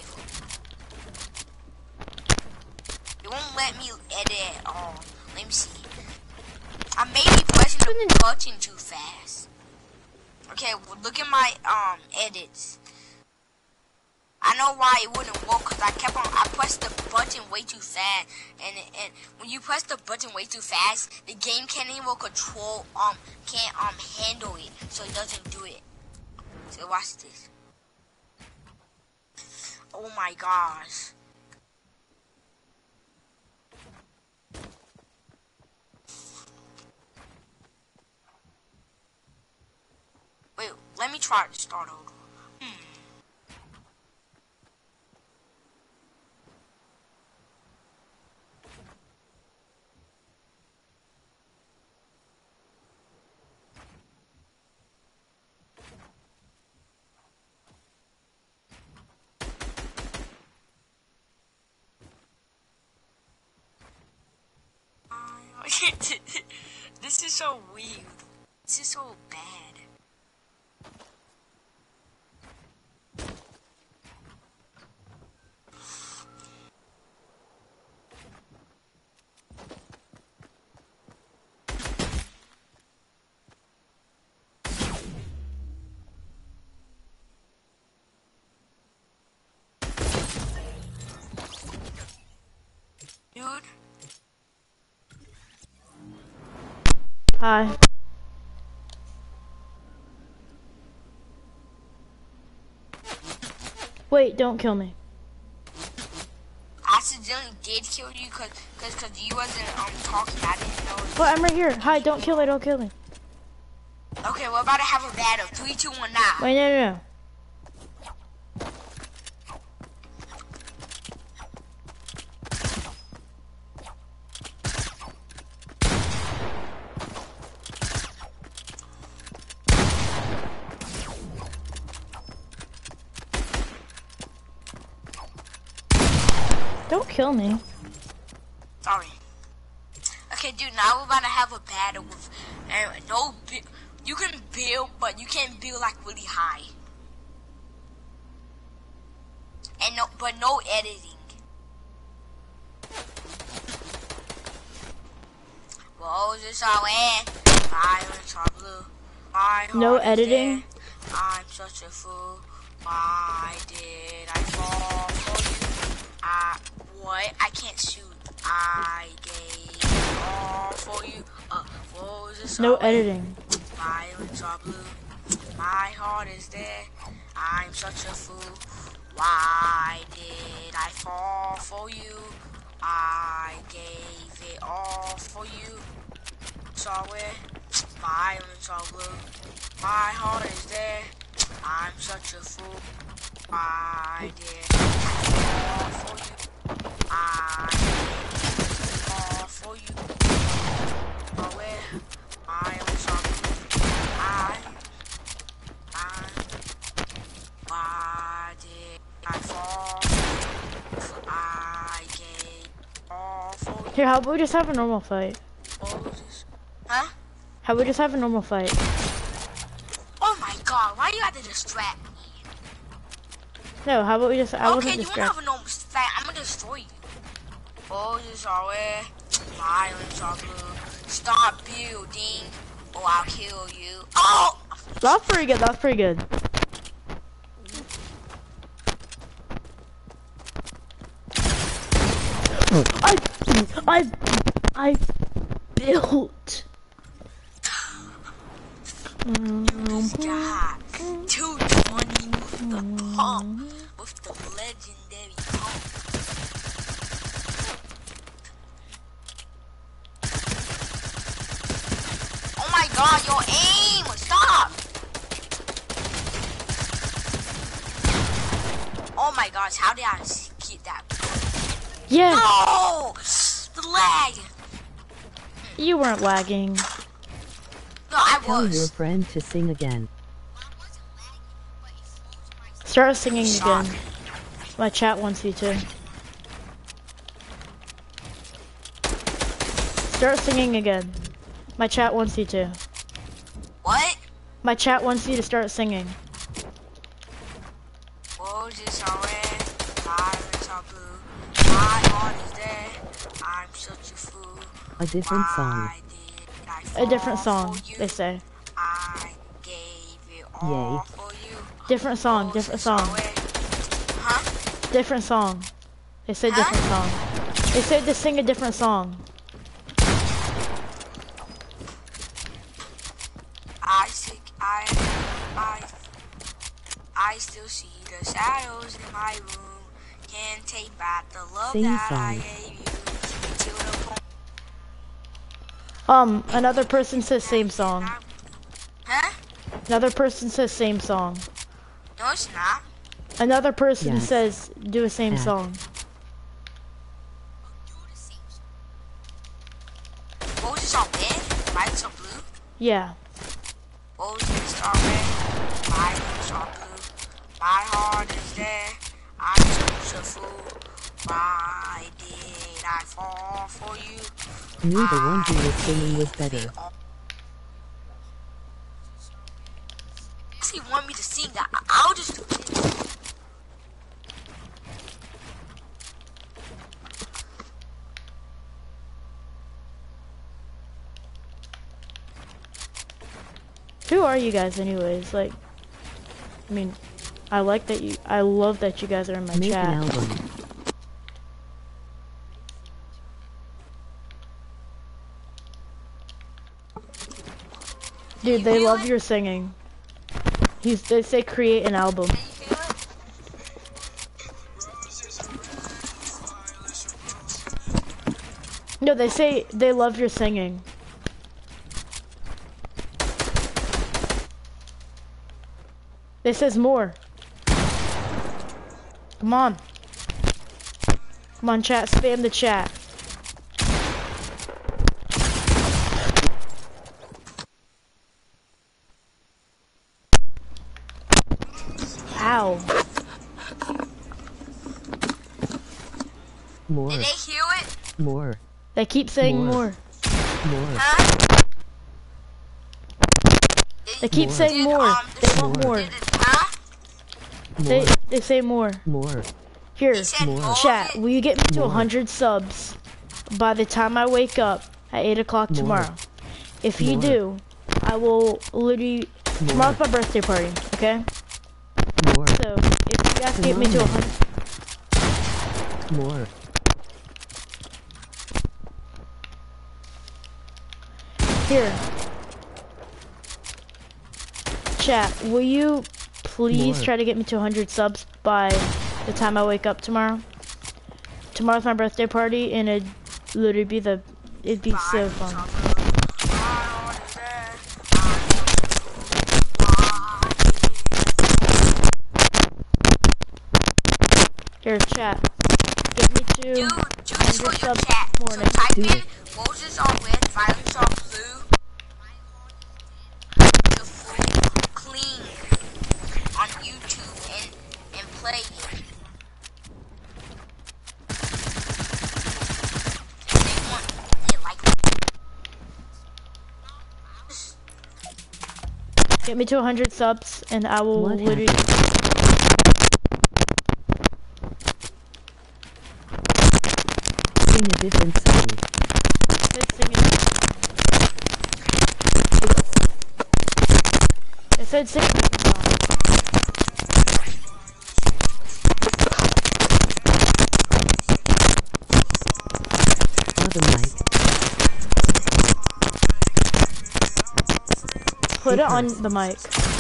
S2: It won't let me edit at all. Let me see. I may be pressing the button too fast. Okay, well, look at my edits. I know why it wouldn't work, because I pressed the button way too fast, and when you press the button way too fast, the game can't even control can't handle it, so it doesn't do it. So watch this. Oh my gosh. Wait, let me try to start over. This is so weird. This is so bad. Dude.
S3: Hi. Wait, don't kill me.
S2: I accidentally did kill you cause you wasn't talking. I didn't know.
S3: But I'm right here. Hi, don't kill me, don't kill me.
S2: Okay, we're about to have a battle. 3, 2, 1, now.
S3: Wait, no. Don't kill me.
S2: Sorry. Okay, dude, now we're about to have a battle with, you can build, but you can't build like really high. And no editing. Roses are red, violets are blue. My
S3: No
S2: heart is
S3: editing?
S2: dead. I'm such a fool. Why did I fall for you? What? I can't shoot. I gave all for you. Roses
S3: No
S2: are red,
S3: editing.
S2: violets are blue. My heart is dead. I'm such a fool. Why did I fall for you? I gave it all for you. Saw it, my island's all blue. My heart is there, I'm such a fool. I did all for you. I did all for you. Saw it, my island's all blue. Why did I fall? I gave all for you.
S3: Here, how about we just have a normal fight?
S2: Huh?
S3: How about we just have a normal fight?
S2: Oh my god, why you have to distract me?
S3: No, how about we just, I
S2: Okay,
S3: wasn't
S2: you wanna
S3: distracted.
S2: have a normal fight, I'm gonna destroy you. Oh, just always violence are blue. Stop building, or I'll kill you. Oh!
S3: That's pretty good, that's pretty good. I built.
S2: This guy, 220 with the pump, with the legendary pump. Oh my god, your aim! Stop! Oh my gosh, how did I get that?
S3: Yeah,
S2: No! The lag!
S3: you weren't lagging.
S2: No, I
S6: Tell your
S2: was.
S6: friend to sing again.
S3: Start singing
S2: Suck.
S3: again. My chat wants you to. Start singing again. My chat wants you to.
S2: What?
S3: My chat wants you to start singing.
S2: Oh, just red, violence are blue. My heart is there. I'm such a fool.
S6: A different song.
S2: Why did I
S3: A different
S2: fall
S3: song,
S2: for you?
S3: they say.
S2: I gave it all for you.
S3: Different song,
S2: Oh,
S3: different
S2: just
S3: song.
S2: red. Huh?
S3: Different song. They said
S2: Huh?
S3: different song. They said to sing a different song.
S2: I still see the shadows in my room. Can't take back the love
S6: Sing
S2: that
S6: song.
S2: I gave you. Till the point.
S3: Another person says same song.
S2: Huh?
S3: Another person says same song.
S2: No, it's not.
S3: Another person
S6: Yes.
S3: says do a same
S6: Yeah.
S3: song.
S2: What was this on red? Lights are blue.
S3: Yeah.
S2: What was this on red? Lights are blue. My heart is there. I'm such a fool. Why did I fall for you?
S6: Knew the one who was singing was better.
S2: If you want me to sing that, I'll just do it.
S3: Who are you guys anyways? Like, I mean, I love that you guys are in my
S6: Make
S3: chat.
S6: an album.
S3: Dude, they love your singing. They say create an album.
S2: Can you feel it?
S3: No, they say they love your singing. It says more. Come on. Come on, chat. Spam the chat. Ow.
S6: More.
S2: Did they hear it?
S6: More.
S3: They keep saying
S6: More.
S3: more.
S6: More.
S2: Huh?
S3: They keep
S6: More.
S3: saying more. They want
S6: More.
S3: more.
S2: Did it, huh?
S6: More.
S3: They say more.
S6: More.
S3: Here,
S2: He said
S6: More.
S2: more.
S3: chat. Will you get me to
S6: More.
S3: 100 subs by the time I wake up at 8 o'clock
S6: More.
S3: tomorrow? If you
S6: More.
S3: do, I will literally.
S6: More.
S3: Tomorrow's my birthday party. Okay.
S6: More.
S3: So if you guys get me to 100.
S6: More.
S3: Here. Chat, will you please
S6: More.
S3: try to get me to 100 subs by the time I wake up tomorrow? tomorrow's my birthday party, and it'd literally be it'd be so fun. Here, chat. Get me to
S2: Dude, do this for
S3: 100
S2: your
S3: subs
S2: chat. So
S3: morning.
S2: type in roses are red, violets are blue. The full clean on YouTube and play it. They want it like
S3: Get me to 100 subs, and I will
S6: What
S3: literally.
S6: Sing a different song.
S3: It said sing a different song.
S6: Other mic.
S3: Put it on the mic.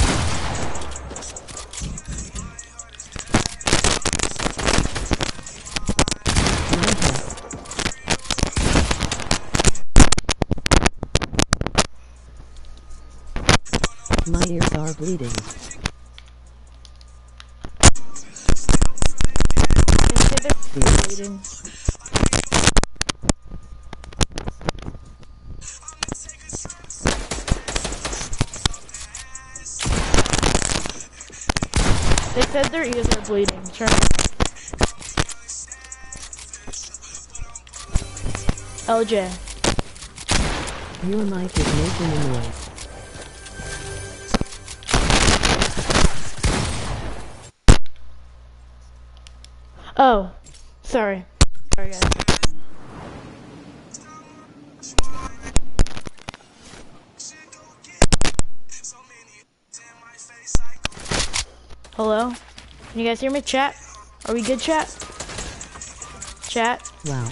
S6: My ears are bleeding.
S3: Bleeding. They said their ears are bleeding. Try. LJ.
S6: Your mic is making a noise.
S3: Oh, sorry. Sorry, guys. Hello? Can you guys hear me, chat? Are we good, chat? Chat?
S6: Wow.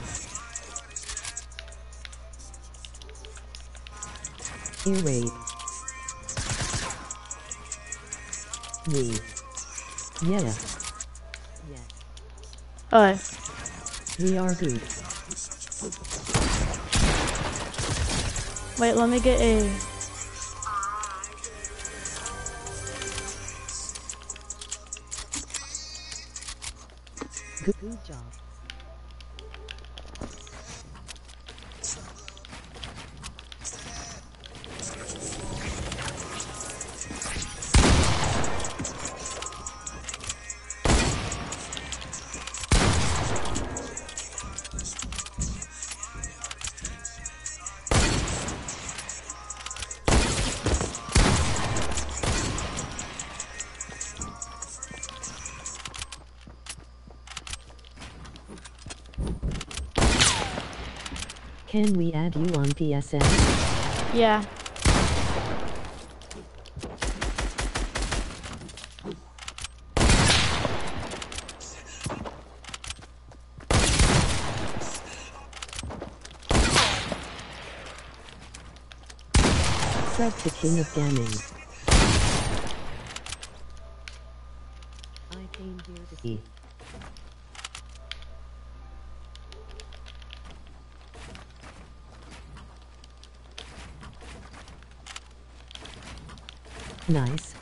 S6: Ear raid. We. Yeah.
S3: Alright.
S6: We are good.
S3: Wait, let me get a...
S6: Good job. Can we add you on PSN?
S3: Yeah.
S6: Sub the King of Gaming. I came here to see. Nice.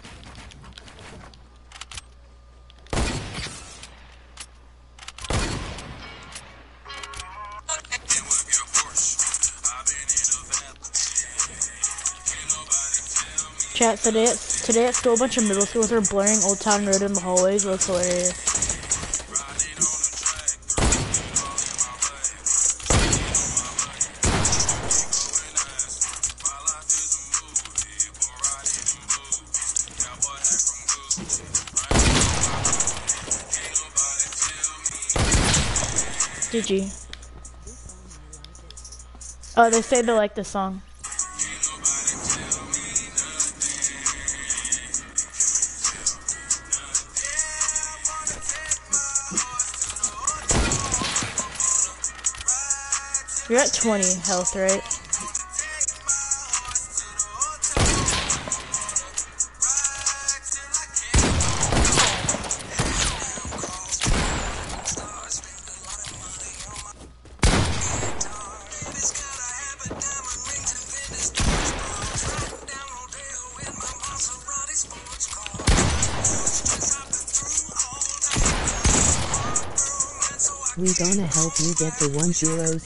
S3: Chat, today at school, a bunch of middle schools are blaring Old Town Road in the hallways. It looks hilarious. GG. Oh, they say they like this song. You're at 20 health, right?
S6: we gonna help you get the 1-0s.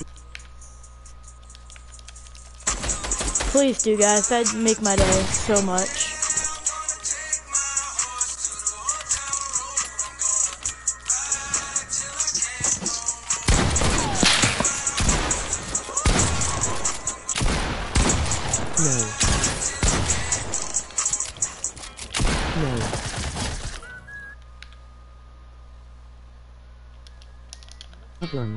S3: Please do, guys. That'd make my day so much.
S6: No. No. Problem.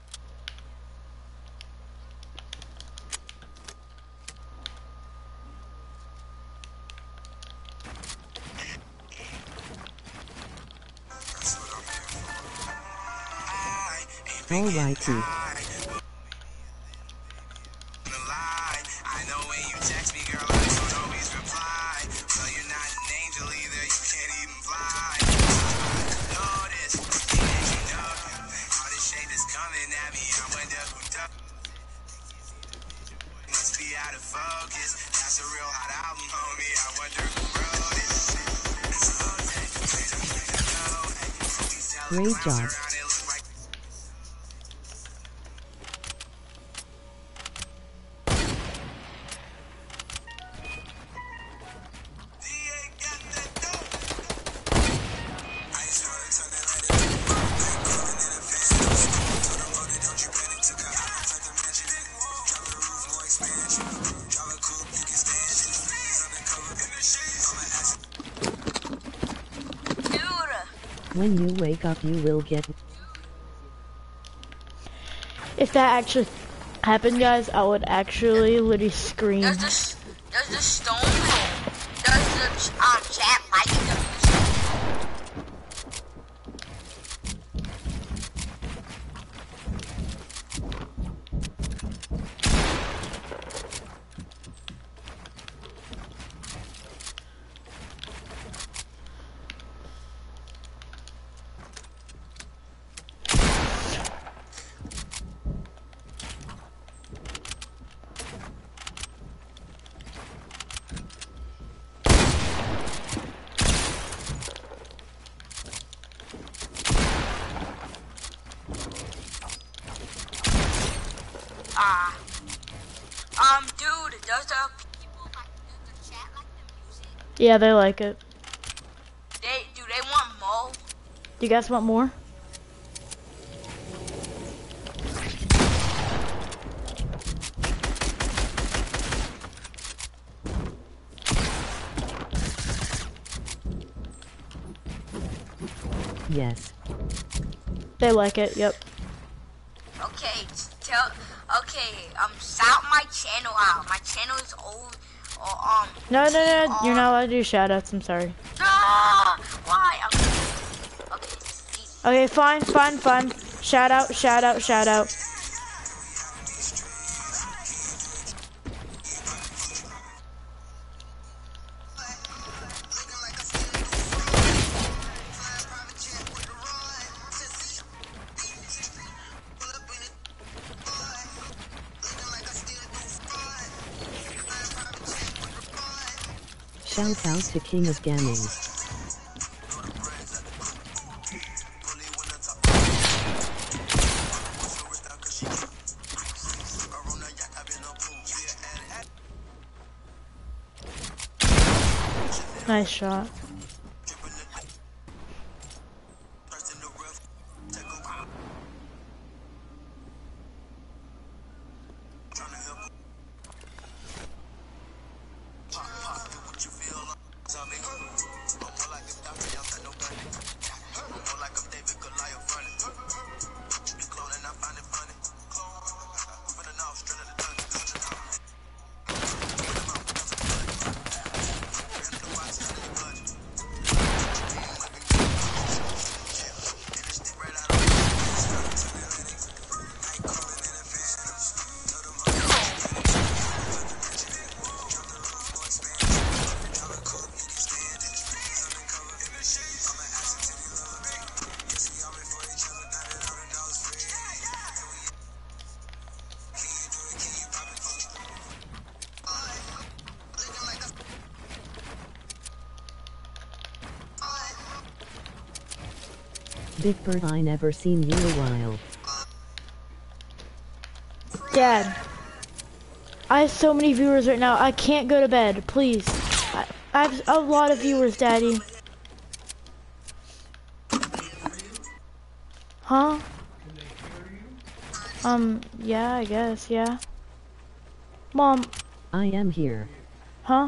S6: Alrighty. Great job. When you wake up, you will get.
S3: If that actually happened, guys, I would actually literally scream.
S2: Does the stone, does the chat like the music? Dude, does the people like the chat like the music?
S3: Yeah, they like it.
S2: Do they want more?
S3: Do you guys want more?
S6: Yes.
S3: They like it, yep.
S2: Okay, shout my channel out. My channel is old.
S3: No, you're not allowed to do shoutouts, I'm sorry.
S2: No, why?
S3: Okay, fine. Shout out.
S6: Shout out to King of Gaming.
S3: Nice shot.
S6: Big Bird, I never seen you a while.
S3: Dad, I have so many viewers right now. I can't go to bed. Please. I have a lot of viewers, Daddy. Huh? Yeah, I guess, yeah. Mom.
S6: I am here.
S3: Huh?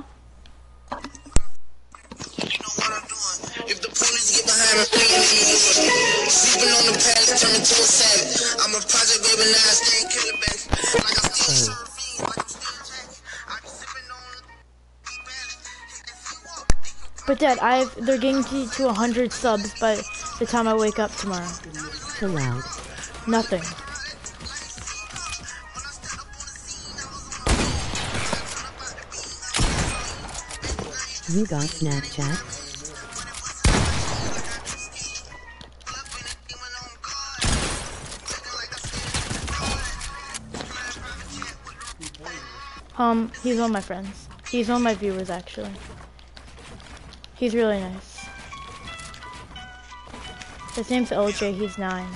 S7: If the police get behind me, sleeping on the palace, turn into a savage. I'm a project baby, now I stay in killer bags. Like I'm still serving fiends, like I'm still jacking. I be sipping on.
S3: But Dad, they're getting to 100 subs by the time I wake up tomorrow.
S6: Chill out.
S3: Nothing.
S6: You got Snapchat?
S3: He's one of my friends. He's one of my viewers, actually. He's really nice. His name's OJ, he's 9.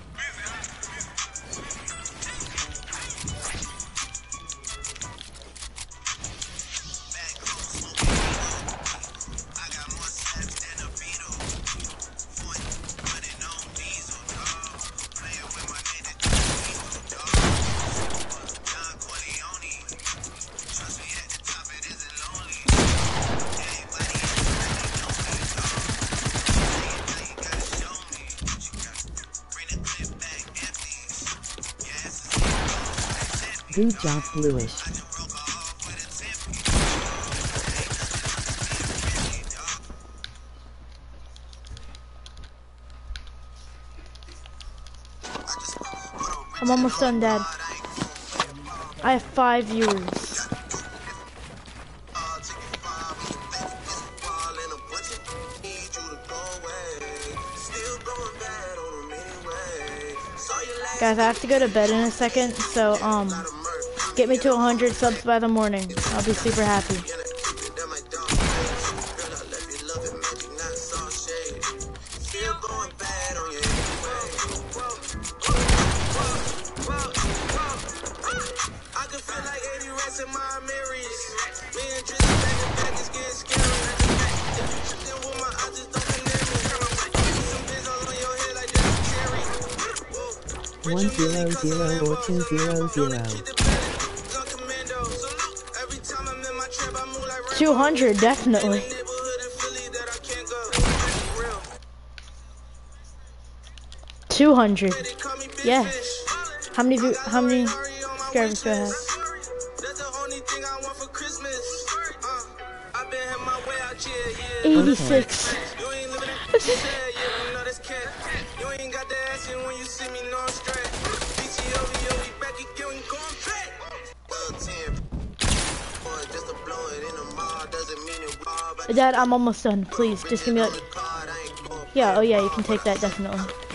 S6: 'Good job, Bluish.
S3: I'm almost done, Dad. I have 5 viewers. Guys, I have to go to bed in a second, so, get me to 100 subs by the morning. I'll be super happy.
S6: One zero zero or 200.
S3: 200, definitely. $200. Yes. How many subscribers do I have? 86. Dad, I'm almost done. Please, just give me like... Yeah, oh yeah, you can take that, definitely.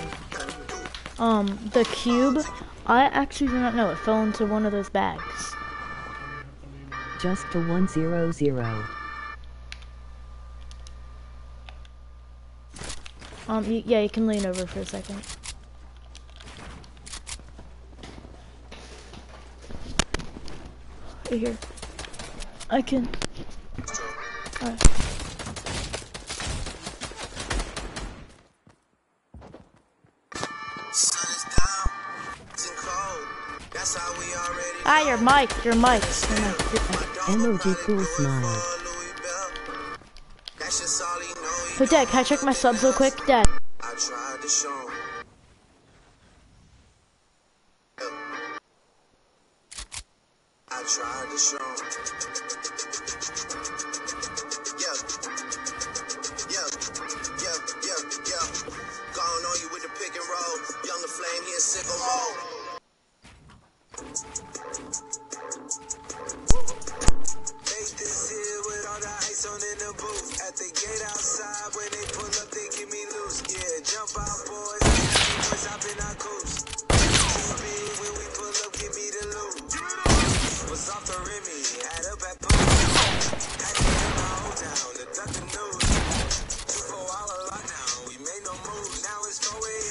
S3: The cube, I actually do not know. It fell into one of those bags.
S6: Just a 100.
S3: Yeah, you can lean over for a second. Right here. I can... Alright. Ah, your mic.
S6: Emoji cool smile.
S3: But Dad, can I check my subs real quick? Dad.
S7: I tried to show him. I tried to show him. Yeah. Gone on you with the pick and roll. Younger flame here, sicko mode. This here with all the ice on in the booth. At the gate outside, when they pull up, they give me loose. Yeah, jump out, boys. Boys hop in our coops. When we pull up, give me the loot. Was off the Remy, had up at Boom. Had to in my old town, the duck the news. 2-4 hour lockdown, we made no moves. Now it's 4 a.m.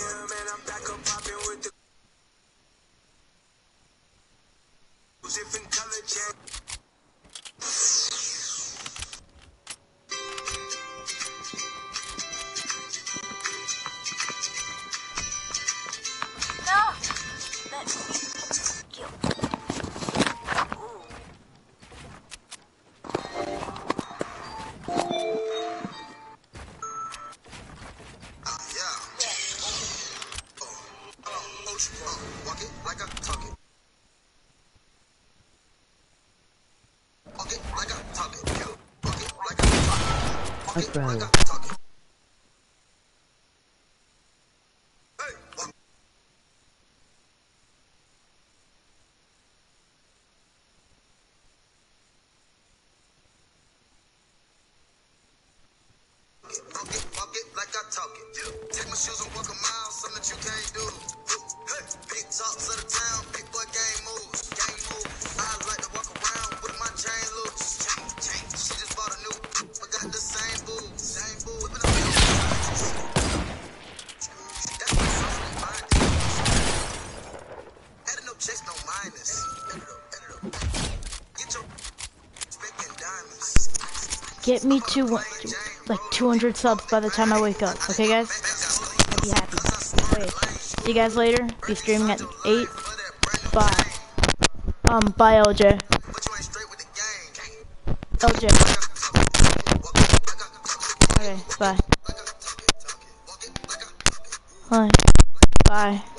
S6: A pro.
S7: Walk it like I talk it. Take my shoes and walk a mile, something that you can't do. Hey, big talks of the town, big boy gang moves. I like to walk around with my chain loose. She just bought a new, but got the same boo. Whipping up the that's my social mind. Adding no checks, no minus. Edit up. Get your specking diamonds.
S3: Get me to like 200 subs by the time I wake up. Okay, guys? I'll be happy. Okay. See you guys later. Be streaming at 8. Bye. Bye, LJ. LJ. Okay, bye. Bye. Bye.